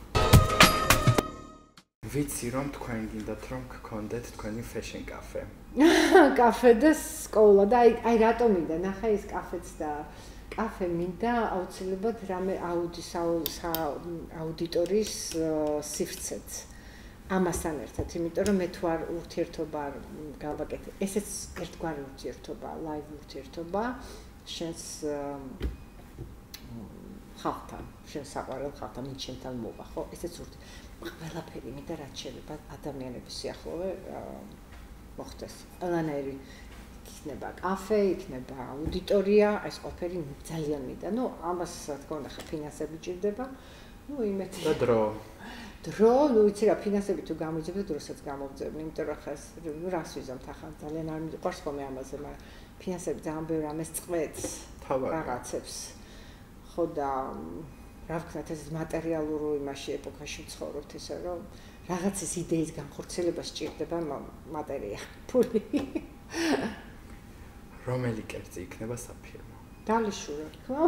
[SPEAKER 1] ვიცი რომ თქვენ გინდათ რომ გქონდეთ თქვენი fashion cafe
[SPEAKER 2] კაფე და სკოლა და აი აი რატომ მინდა ნახე ეს კაფეც და კაფე მინდა აუცილებლად რამე აუდის აუდიტორიის სივრცეც ამასთან ერთად, იმიტომ რომ მე თუ არ ურთიერთობა არ გავაკეთე. ესეც ერთგვარი ურთიერთობა, live ურთიერთობა შენს ხალხთან, შენ საყვარელ ხალხთან, მით შენთან მოვა, ხო? ესეც ურთიერთობა. ყველაფერი მინდა რაც შეიძლება ადამიანების სიახლოვე მოხდეს. ყველანაირი იქნება კაფე, იქნება აუდიტორია, ეს ყველაფერი ძალიან მინდა. ნუ ამას რა თქმა უნდა ხა ფინანსები ჭირდება. ნუ იმეთი
[SPEAKER 1] და დრო.
[SPEAKER 2] დრო, ნუ იცი რა ფინანსები თუ გამოიძებ და დროსაც გამოვძებნი, იმიტომ რომ ხა რას ვიზამთ ახლა ძალიან არ მიყვარს ხოლმე ამაზე, მაგრამ ფინანსები ძალიან ბევრ ამას წყვეტს რაღაცებს. ხო და რა ვქნათ ეს მატერიალურ იმაში ეპოქაში ვცხოვრობთ ისე რომ რაღაცის იდეის განხორციელებას ჭირდება მატერია, ფული.
[SPEAKER 1] რომელი კერძი იქნება საფირმო?
[SPEAKER 2] დალიშურა, ხო?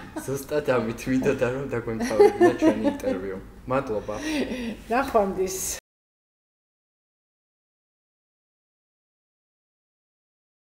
[SPEAKER 1] ზუსტად ამით მინდოდა რომ დაგვემთავრებინა ჩვენი ინტერვიუ. მადლობა.
[SPEAKER 2] ნახვამდის.